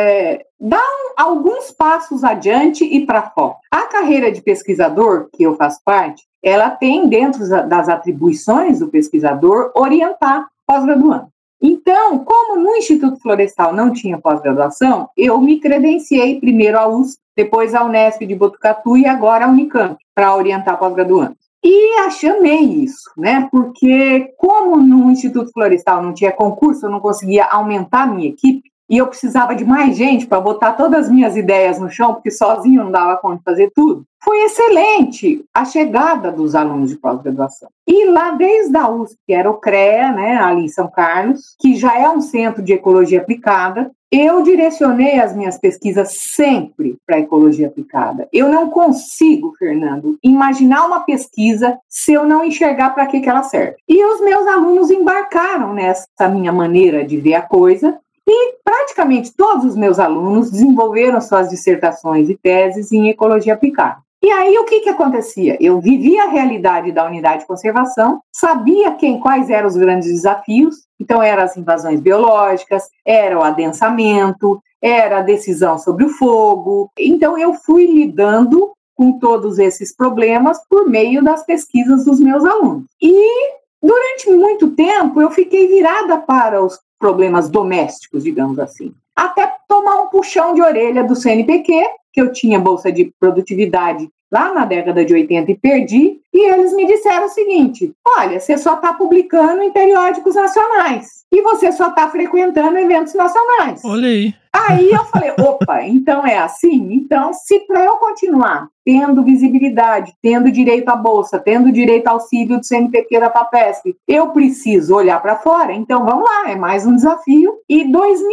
dar alguns passos adiante e para fora. A carreira de pesquisador, que eu faço parte, ela tem dentro das atribuições do pesquisador orientar pós-graduando. Então, como no Instituto Florestal não tinha pós-graduação, eu me credenciei primeiro à USP, depois à Unesp de Botucatu e agora à Unicamp, para orientar pós-graduandos. E amei isso, né? Porque como no Instituto Florestal não tinha concurso, eu não conseguia aumentar a minha equipe, e eu precisava de mais gente para botar todas as minhas ideias no chão, porque sozinho não dava conta de fazer tudo. Foi excelente a chegada dos alunos de pós-graduação. E lá desde a USP, que era o CREA, né, ali em São Carlos, que já é um centro de ecologia aplicada, eu direcionei as minhas pesquisas sempre para a ecologia aplicada. Eu não consigo, Fernando, imaginar uma pesquisa se eu não enxergar para que ela serve. E os meus alunos embarcaram nessa minha maneira de ver a coisa, e praticamente todos os meus alunos desenvolveram suas dissertações e teses em ecologia aplicada. E aí o que acontecia? Eu vivia a realidade da unidade de conservação, sabia quais eram os grandes desafios, então eram as invasões biológicas, era o adensamento, era a decisão sobre o fogo. Então eu fui lidando com todos esses problemas por meio das pesquisas dos meus alunos. E durante muito tempo eu fiquei virada para os problemas domésticos, digamos assim, até tomar um puxão de orelha do CNPq, que eu tinha bolsa de produtividade lá na década de 80 e perdi, e eles me disseram o seguinte: olha, você só está publicando em periódicos nacionais, e você só está frequentando eventos nacionais. Olha aí. Aí eu falei, opa, então é assim? Então, se para eu continuar tendo visibilidade, tendo direito à bolsa, tendo direito ao auxílio do CNPq da FAPESP, eu preciso olhar para fora, então vamos lá, é mais um desafio. E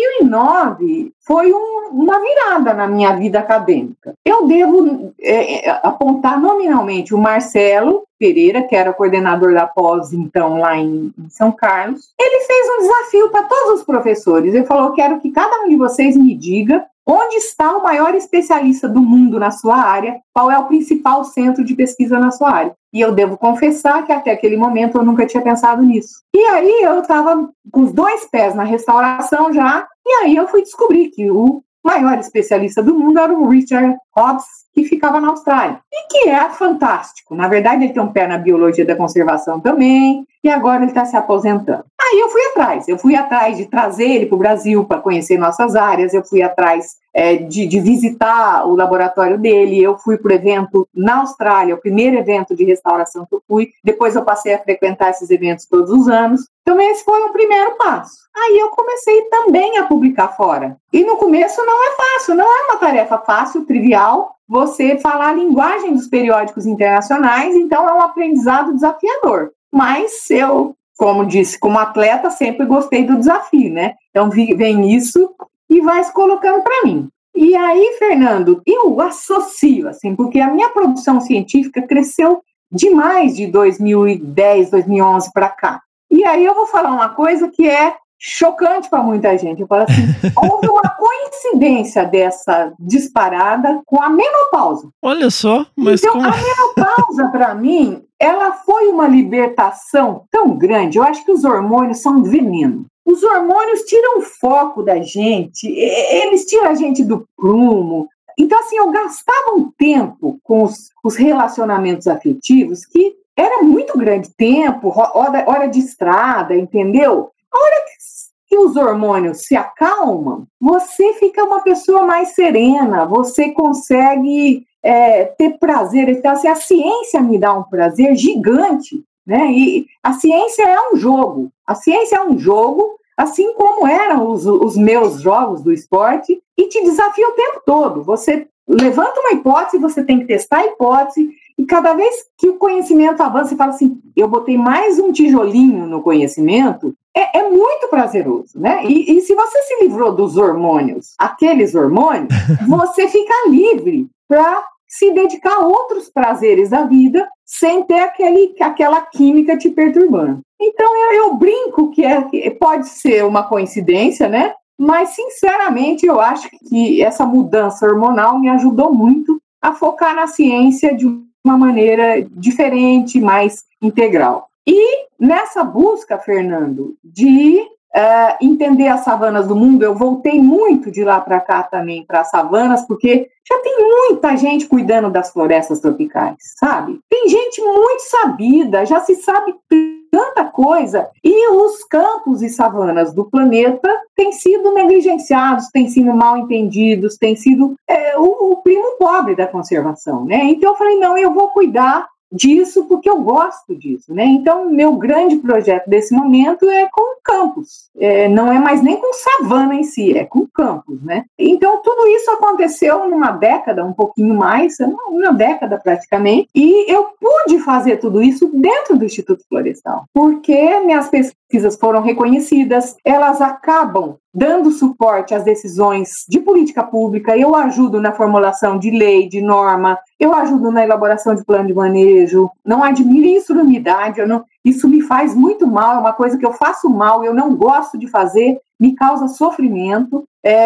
2009 foi uma virada na minha vida acadêmica. Eu devo apontar nominalmente o Marcelo Pereira, que era coordenador da pós, então, lá em São Carlos. Ele fez um desafio para todos os professores. Ele falou: quero que cada um de vocês me diga onde está o maior especialista do mundo na sua área, qual é o principal centro de pesquisa na sua área. E eu devo confessar que até aquele momento eu nunca tinha pensado nisso. E aí eu estava com os 2 pés na restauração já, e aí eu fui descobrir que o maior especialista do mundo era o Richard Hobbs, que ficava na Austrália, e que é fantástico. Na verdade, ele tem um pé na biologia da conservação também, e agora ele está se aposentando. Aí eu fui atrás de trazer ele para o Brasil para conhecer nossas áreas, eu fui atrás de visitar o laboratório dele, eu fui para o evento na Austrália, o primeiro evento de restauração que eu fui, depois eu passei a frequentar esses eventos todos os anos. Então esse foi o primeiro passo. Aí eu comecei também a publicar fora. E no começo não é fácil, não é uma tarefa fácil, trivial, você falar a linguagem dos periódicos internacionais, então é um aprendizado desafiador. Mas eu, como disse, como atleta, sempre gostei do desafio, né? Então vem isso e vai se colocando para mim. E aí, Fernando, eu associo, assim, porque a minha produção científica cresceu demais de 2010, 2011 para cá. E aí eu vou falar uma coisa que é chocante para muita gente. Eu falo assim, houve uma coincidência dessa disparada com a menopausa. Olha só, mas então, como... a menopausa, para mim, ela foi uma libertação tão grande. Eu acho que os hormônios são veneno. Os hormônios tiram o foco da gente, eles tiram a gente do prumo. Então, assim, eu gastava um tempo com os relacionamentos afetivos que era muito grande tempo, hora de estrada, entendeu? A hora que os hormônios se acalmam, você fica uma pessoa mais serena, você consegue ter prazer. Então, assim, a ciência me dá um prazer gigante, né? E a ciência é um jogo. A ciência é um jogo, assim como eram os meus jogos do esporte, e te desafia o tempo todo. Você levanta uma hipótese, você tem que testar a hipótese, e cada vez que o conhecimento avança, você fala assim, eu botei mais um tijolinho no conhecimento, é muito prazeroso, né? E se você se livrou dos hormônios, aqueles hormônios, você fica livre para se dedicar a outros prazeres da vida, sem ter aquela química te perturbando. Então, eu brinco que pode ser uma coincidência, né? Mas, sinceramente, eu acho que essa mudança hormonal me ajudou muito a focar na ciência de uma maneira diferente, mais integral. E nessa busca, Fernando, de entender as savanas do mundo, eu voltei muito de lá para cá também, para as savanas, porque já tem muita gente cuidando das florestas tropicais, sabe? Tem gente muito sabida, já se sabe tanta coisa, e os campos e savanas do planeta têm sido negligenciados, têm sido mal entendidos, têm sido o primo pobre da conservação, né? Então eu falei, não, eu vou cuidar disso porque eu gosto disso, né? Então, meu grande projeto desse momento é com campos. Não é mais nem com savana em si, é com campos, né? Então, tudo isso aconteceu numa década, um pouquinho mais, uma década praticamente, e eu pude fazer tudo isso dentro do Instituto Florestal, porque minhas pesquisas foram reconhecidas, elas acabam dando suporte às decisões de política pública, eu ajudo na formulação de lei, de norma, eu ajudo na elaboração de plano de manejo, não admire insalubridade, isso me faz muito mal, é uma coisa que eu faço mal, eu não gosto de fazer, me causa sofrimento,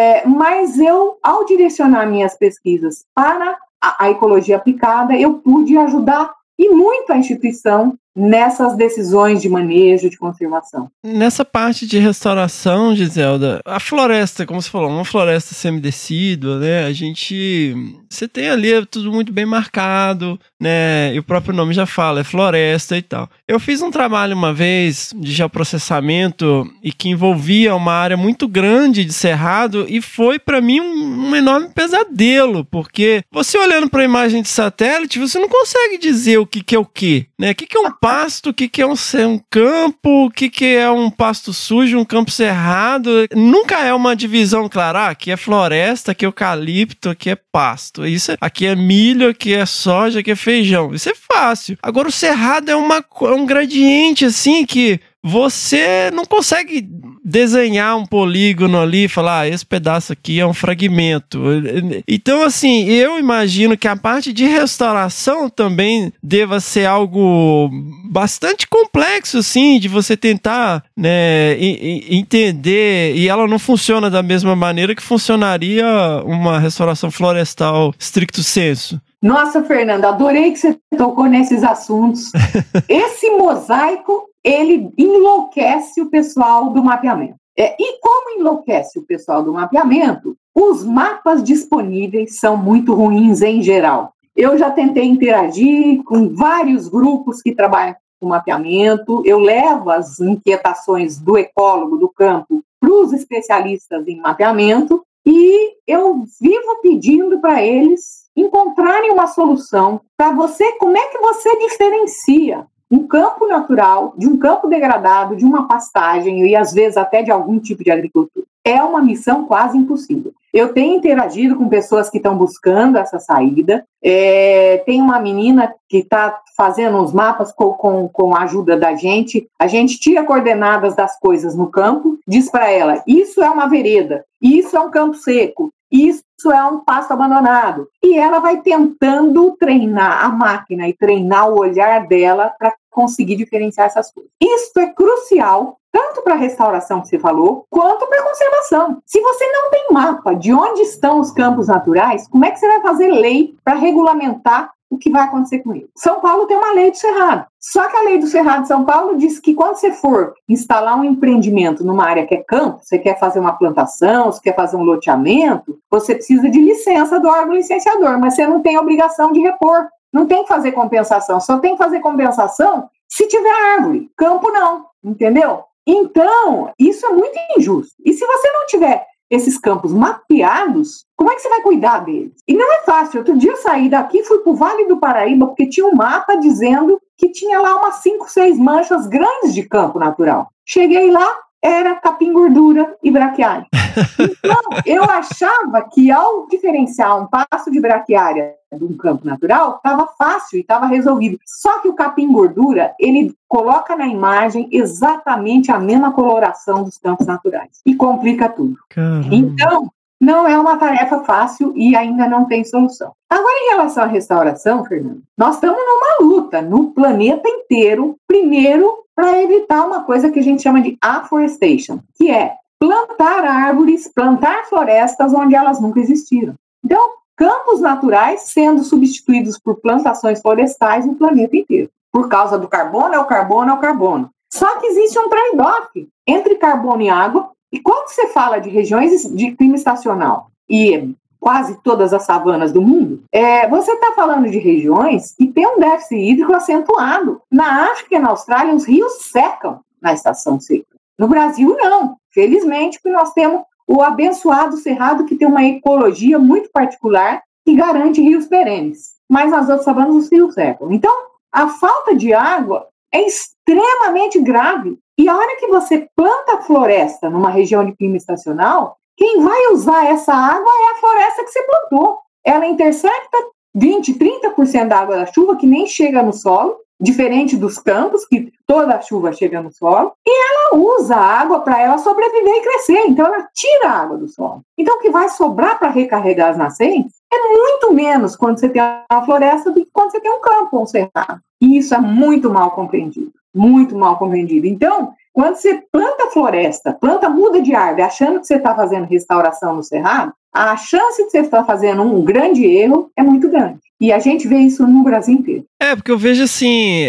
mas eu, ao direcionar minhas pesquisas para a ecologia aplicada, eu pude ajudar e muito a instituição nessas decisões de manejo, de conservação. Nessa parte de restauração, Giselda, a floresta, como você falou, uma floresta semidecídua, né? Você tem ali tudo muito bem marcado, né? E o próprio nome já fala, é floresta e tal. Eu fiz um trabalho uma vez de geoprocessamento e que envolvia uma área muito grande de cerrado e foi para mim um enorme pesadelo, porque você olhando para a imagem de satélite, você não consegue dizer o que é o quê, né? O que é um pasto, o que é um campo, o que é um pasto sujo, um campo cerrado. Nunca é uma divisão clara. Aqui é floresta, aqui é eucalipto, aqui é pasto. Aqui é milho, aqui é soja, aqui é feijão. Isso é fácil. Agora o cerrado é um gradiente assim que você não consegue desenhar um polígono ali e falar, esse pedaço aqui é um fragmento. Então, assim, eu imagino que a parte de restauração também deva ser algo bastante complexo, assim, de você tentar, né, entender, e ela não funciona da mesma maneira que funcionaria uma restauração florestal stricto sensu. Nossa, Fernanda, adorei que você tocou nesses assuntos. Esse mosaico, ele enlouquece o pessoal do mapeamento. E como enlouquece o pessoal do mapeamento, os mapas disponíveis são muito ruins em geral. Eu já tentei interagir com vários grupos que trabalham com mapeamento, eu levo as inquietações do ecólogo do campo para os especialistas em mapeamento e eu vivo pedindo para eles encontrarem uma solução para você, como é que você diferencia um campo natural de um campo degradado, de uma pastagem e às vezes até de algum tipo de agricultura. É uma missão quase impossível. Eu tenho interagido com pessoas que estão buscando essa saída. Tem uma menina que está fazendo os mapas com a ajuda da gente. A gente tira coordenadas das coisas no campo, diz para ela, isso é uma vereda, isso é um campo seco, isso é um pasto abandonado. E ela vai tentando treinar a máquina e treinar o olhar dela para conseguir diferenciar essas coisas. Isso é crucial tanto para a restauração que você falou, quanto para a conservação. Se você não tem mapa de onde estão os campos naturais, como é que você vai fazer lei para regulamentar o que vai acontecer com ele? São Paulo tem uma lei do cerrado. Só que a lei do cerrado de São Paulo diz que quando você for instalar um empreendimento numa área que é campo, você quer fazer uma plantação, você quer fazer um loteamento, você precisa de licença do órgão licenciador, mas você não tem obrigação de repor, não tem que fazer compensação, só tem que fazer compensação se tiver árvore, campo não, entendeu? Então, isso é muito injusto. E se você não tiver esses campos mapeados, como é que você vai cuidar deles? E não é fácil. Outro dia eu saí daqui e fui para o Vale do Paraíba, porque tinha um mapa dizendo que tinha lá umas 5, 6 manchas grandes de campo natural. Cheguei lá, era capim-gordura e braquiária. Então, eu achava que ao diferenciar um pasto de braquiária de um campo natural, estava fácil e estava resolvido. Só que o capim-gordura, ele coloca na imagem exatamente a mesma coloração dos campos naturais. E complica tudo. Caramba. Então, não é uma tarefa fácil e ainda não tem solução. Agora, em relação à restauração, Fernando, nós estamos numa luta no planeta inteiro, primeiro, para evitar uma coisa que a gente chama de afforestation, que é plantar árvores, plantar florestas onde elas nunca existiram. Então, campos naturais sendo substituídos por plantações florestais no planeta inteiro. Por causa do carbono, é o carbono, é o carbono. Só que existe um trade-off entre carbono e água. E quando você fala de regiões de clima estacional e quase todas as savanas do mundo, você está falando de regiões que têm um déficit hídrico acentuado. Na África e na Austrália, os rios secam na estação seca. No Brasil, não. Felizmente, porque nós temos o abençoado Cerrado, que tem uma ecologia muito particular que garante rios perenes. Mas nas outras savanas, os rios secam. Então, a falta de água é extremamente grave. E a hora que você planta floresta numa região de clima estacional, quem vai usar essa água é a floresta que você plantou. Ela intercepta 20%, 30% da água da chuva, que nem chega no solo, diferente dos campos, que toda a chuva chega no solo, e ela usa a água para ela sobreviver e crescer. Então, ela tira a água do solo. Então, o que vai sobrar para recarregar as nascentes é muito menos quando você tem uma floresta do que quando você tem um campo ou um cerrado. E isso é muito mal compreendido. Muito mal compreendido. Então, quando você planta floresta, muda de árvore, achando que você está fazendo restauração no cerrado, a chance de você estar fazendo um grande erro é muito grande. E a gente vê isso no Brasil inteiro. Porque eu vejo assim,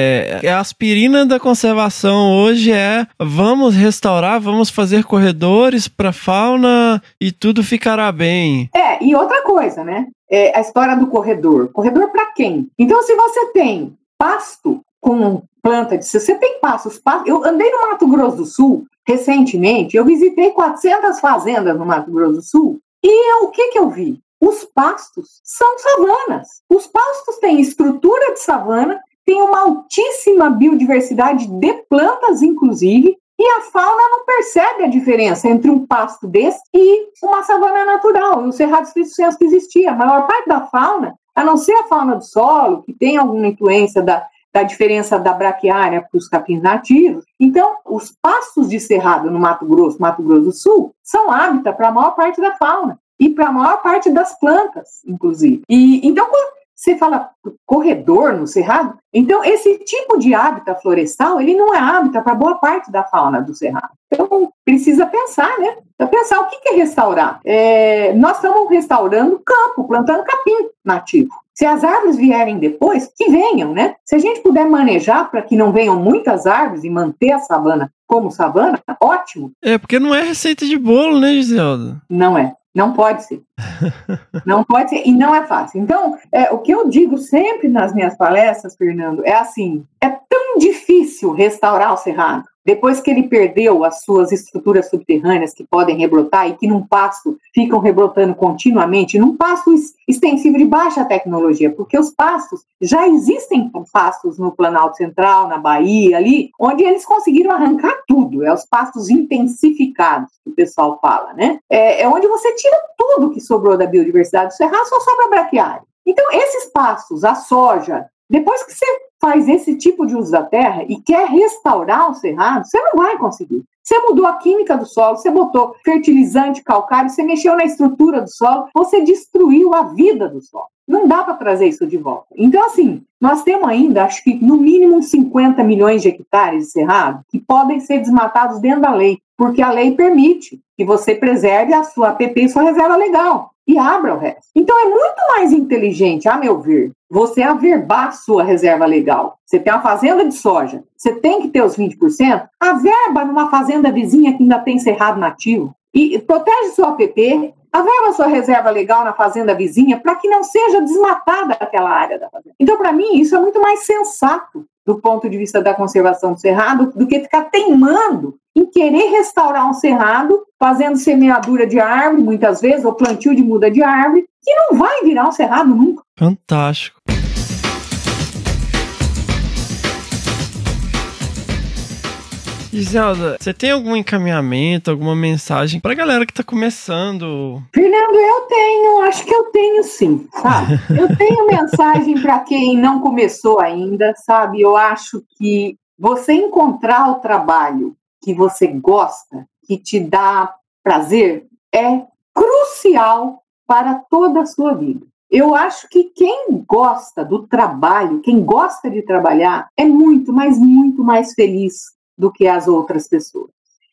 a aspirina da conservação hoje vamos restaurar, vamos fazer corredores para fauna e tudo ficará bem. E outra coisa, né? A história do corredor. Corredor para quem? Então, se você tem pasto com planta de... Se você tem pastos... Eu andei no Mato Grosso do Sul recentemente, eu visitei 400 fazendas no Mato Grosso do Sul e o que eu vi? Os pastos são savanas. Os pastos têm estrutura de savana, têm uma altíssima biodiversidade de plantas, inclusive, e a fauna não percebe a diferença entre um pasto desse e uma savana natural. E o Cerrado Estrito Senso que existia. A maior parte da fauna, a não ser a fauna do solo, que tem alguma influência da diferença da braquiária para os capins nativos. Então, os pastos de cerrado no Mato Grosso do Sul, são hábitat para a maior parte da fauna. E para a maior parte das plantas, inclusive. E então, quando você fala corredor no cerrado, então esse tipo de hábitat florestal, ele não é hábitat para boa parte da fauna do cerrado. Então, precisa pensar, né? Pensar o que é restaurar. Nós estamos restaurando campo, plantando capim nativo. Se as árvores vierem depois, que venham, né? Se a gente puder manejar para que não venham muitas árvores e manter a savana como savana, ótimo. Porque não é receita de bolo, né, Giselda? Não é. Não pode ser. Não pode ser e não é fácil. Então, o que eu digo sempre nas minhas palestras, Fernando, é assim, é tão difícil restaurar o cerrado, depois que ele perdeu as suas estruturas subterrâneas que podem rebrotar e que num pasto ficam rebrotando continuamente, num pasto extensivo de baixa tecnologia, porque os pastos, já existem pastos no Planalto Central, na Bahia, ali, onde eles conseguiram arrancar tudo, os pastos intensificados, que o pessoal fala, né? É onde você tira tudo que sobrou da biodiversidade do cerrado, só sobra braquiária. Então, esses pastos, a soja, depois que você faz esse tipo de uso da terra e quer restaurar o cerrado, você não vai conseguir. Você mudou a química do solo, você botou fertilizante calcário, você mexeu na estrutura do solo, você destruiu a vida do solo. Não dá para trazer isso de volta. Então, assim, nós temos ainda, acho que no mínimo 50 milhões de hectares de cerrado que podem ser desmatados dentro da lei, porque a lei permite que você preserve a sua APP e sua reserva legal e abra o resto. Então, é muito mais inteligente, a meu ver, você averbar a sua reserva legal. Você tem uma fazenda de soja, você tem que ter os 20%, averba numa fazenda vizinha que ainda tem cerrado nativo e protege sua APP, averba a sua reserva legal na fazenda vizinha para que não seja desmatada aquela área da fazenda. Então, para mim, isso é muito mais sensato do ponto de vista da conservação do cerrado do que ficar teimando em querer restaurar um cerrado, fazendo semeadura de árvore, muitas vezes, ou plantio de muda de árvore, que não vai virar um cerrado nunca. Fantástico. Giselda, você tem algum encaminhamento, alguma mensagem pra galera que tá começando? Fernando, acho que eu tenho sim, sabe? Eu tenho mensagem para quem não começou ainda, sabe? Eu acho que você encontrar o trabalho que você gosta, que te dá prazer, é crucial para toda a sua vida. Eu acho que quem gosta do trabalho, quem gosta de trabalhar, é muito, mas muito mais feliz do que as outras pessoas.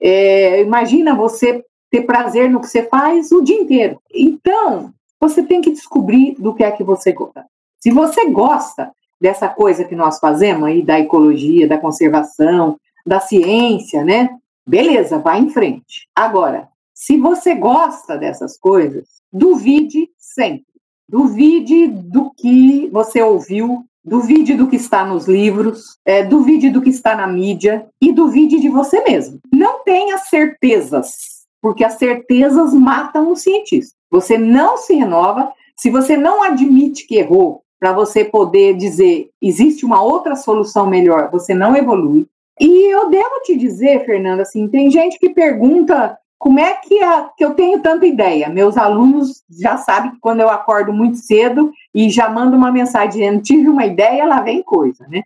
Imagina você ter prazer no que você faz o dia inteiro. Então, você tem que descobrir do que é que você gosta. Se você gosta dessa coisa que nós fazemos aí, da ecologia, da conservação, da ciência, né? Beleza, vai em frente. Agora, se você gosta dessas coisas, duvide sempre. Duvide do que você ouviu, duvide do que está nos livros, duvide do que está na mídia e duvide de você mesmo. Não tenha certezas, porque as certezas matam o cientista. Você não se renova, se você não admite que errou, para você poder dizer existe uma outra solução melhor, você não evolui. E eu devo te dizer, Fernanda, assim, tem gente que pergunta como é que eu tenho tanta ideia. Meus alunos já sabem que quando eu acordo muito cedo e já mando uma mensagem dizendo tive uma ideia, lá vem coisa, né?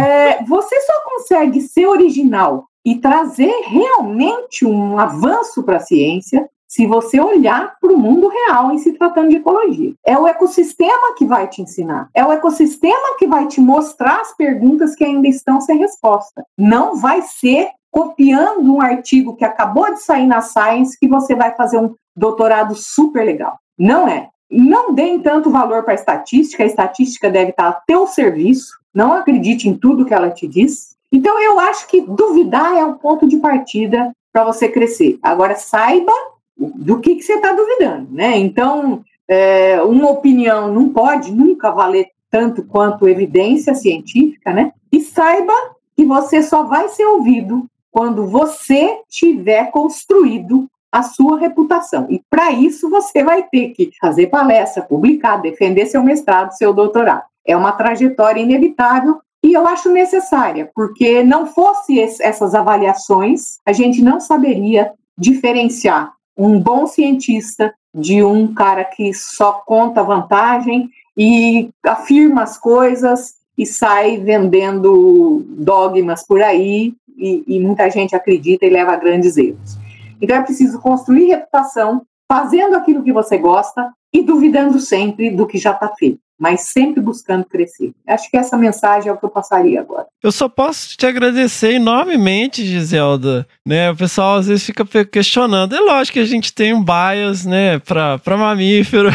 Você só consegue ser original e trazer realmente um avanço para a ciência se você olhar para o mundo real em se tratando de ecologia. É o ecossistema que vai te ensinar. É o ecossistema que vai te mostrar as perguntas que ainda estão sem resposta. Não vai ser copiando um artigo que acabou de sair na Science que você vai fazer um doutorado super legal. Não é. Não deem tanto valor para a estatística deve estar a teu serviço, não acredite em tudo que ela te diz. Então eu acho que duvidar é o ponto de partida para você crescer. Agora saiba do que você está duvidando, né? Então, uma opinião não pode nunca valer tanto quanto evidência científica, né? E saiba que você só vai ser ouvido quando você tiver construído a sua reputação. E para isso você vai ter que fazer palestra, publicar, defender seu mestrado, seu doutorado. É uma trajetória inevitável e eu acho necessária, porque não fosse essas avaliações, a gente não saberia diferenciar um bom cientista de um cara que só conta vantagem e afirma as coisas e sai vendendo dogmas por aí e muita gente acredita e leva a grandes erros. Então é preciso construir reputação fazendo aquilo que você gosta e duvidando sempre do que já está feito, mas sempre buscando crescer. Acho que essa mensagem é o que eu passaria agora. Eu só posso te agradecer enormemente, Giselda, né? O pessoal às vezes fica questionando. É lógico que a gente tem um bias, né, pra mamífero.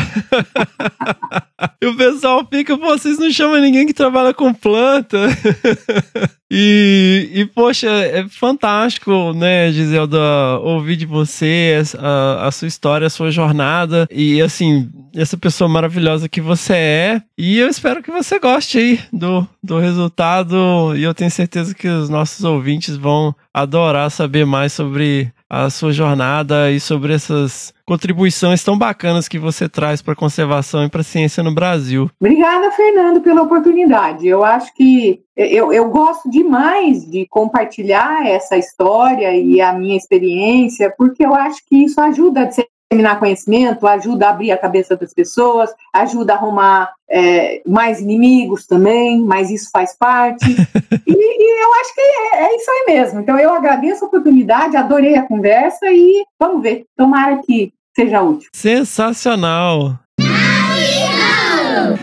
E o pessoal fica, vocês não chamam ninguém que trabalha com planta. E poxa, é fantástico, né, Giselda, ouvir de você a sua história, a sua jornada e, assim, essa pessoa maravilhosa que você é. E eu espero que você goste aí do resultado e eu tenho certeza que os nossos ouvintes vão adorar saber mais sobre a sua jornada e sobre essas contribuições tão bacanas que você traz para a conservação e para a ciência no Brasil. Obrigada, Fernando, pela oportunidade. Eu acho que eu gosto demais de compartilhar essa história e a minha experiência, porque eu acho que isso ajuda a disseminar conhecimento, ajuda a abrir a cabeça das pessoas, ajuda a arrumar mais inimigos também, mas isso faz parte. E eu acho que é isso aí mesmo. Então eu agradeço a oportunidade, adorei a conversa e vamos ver, tomara que seja útil. Sensacional!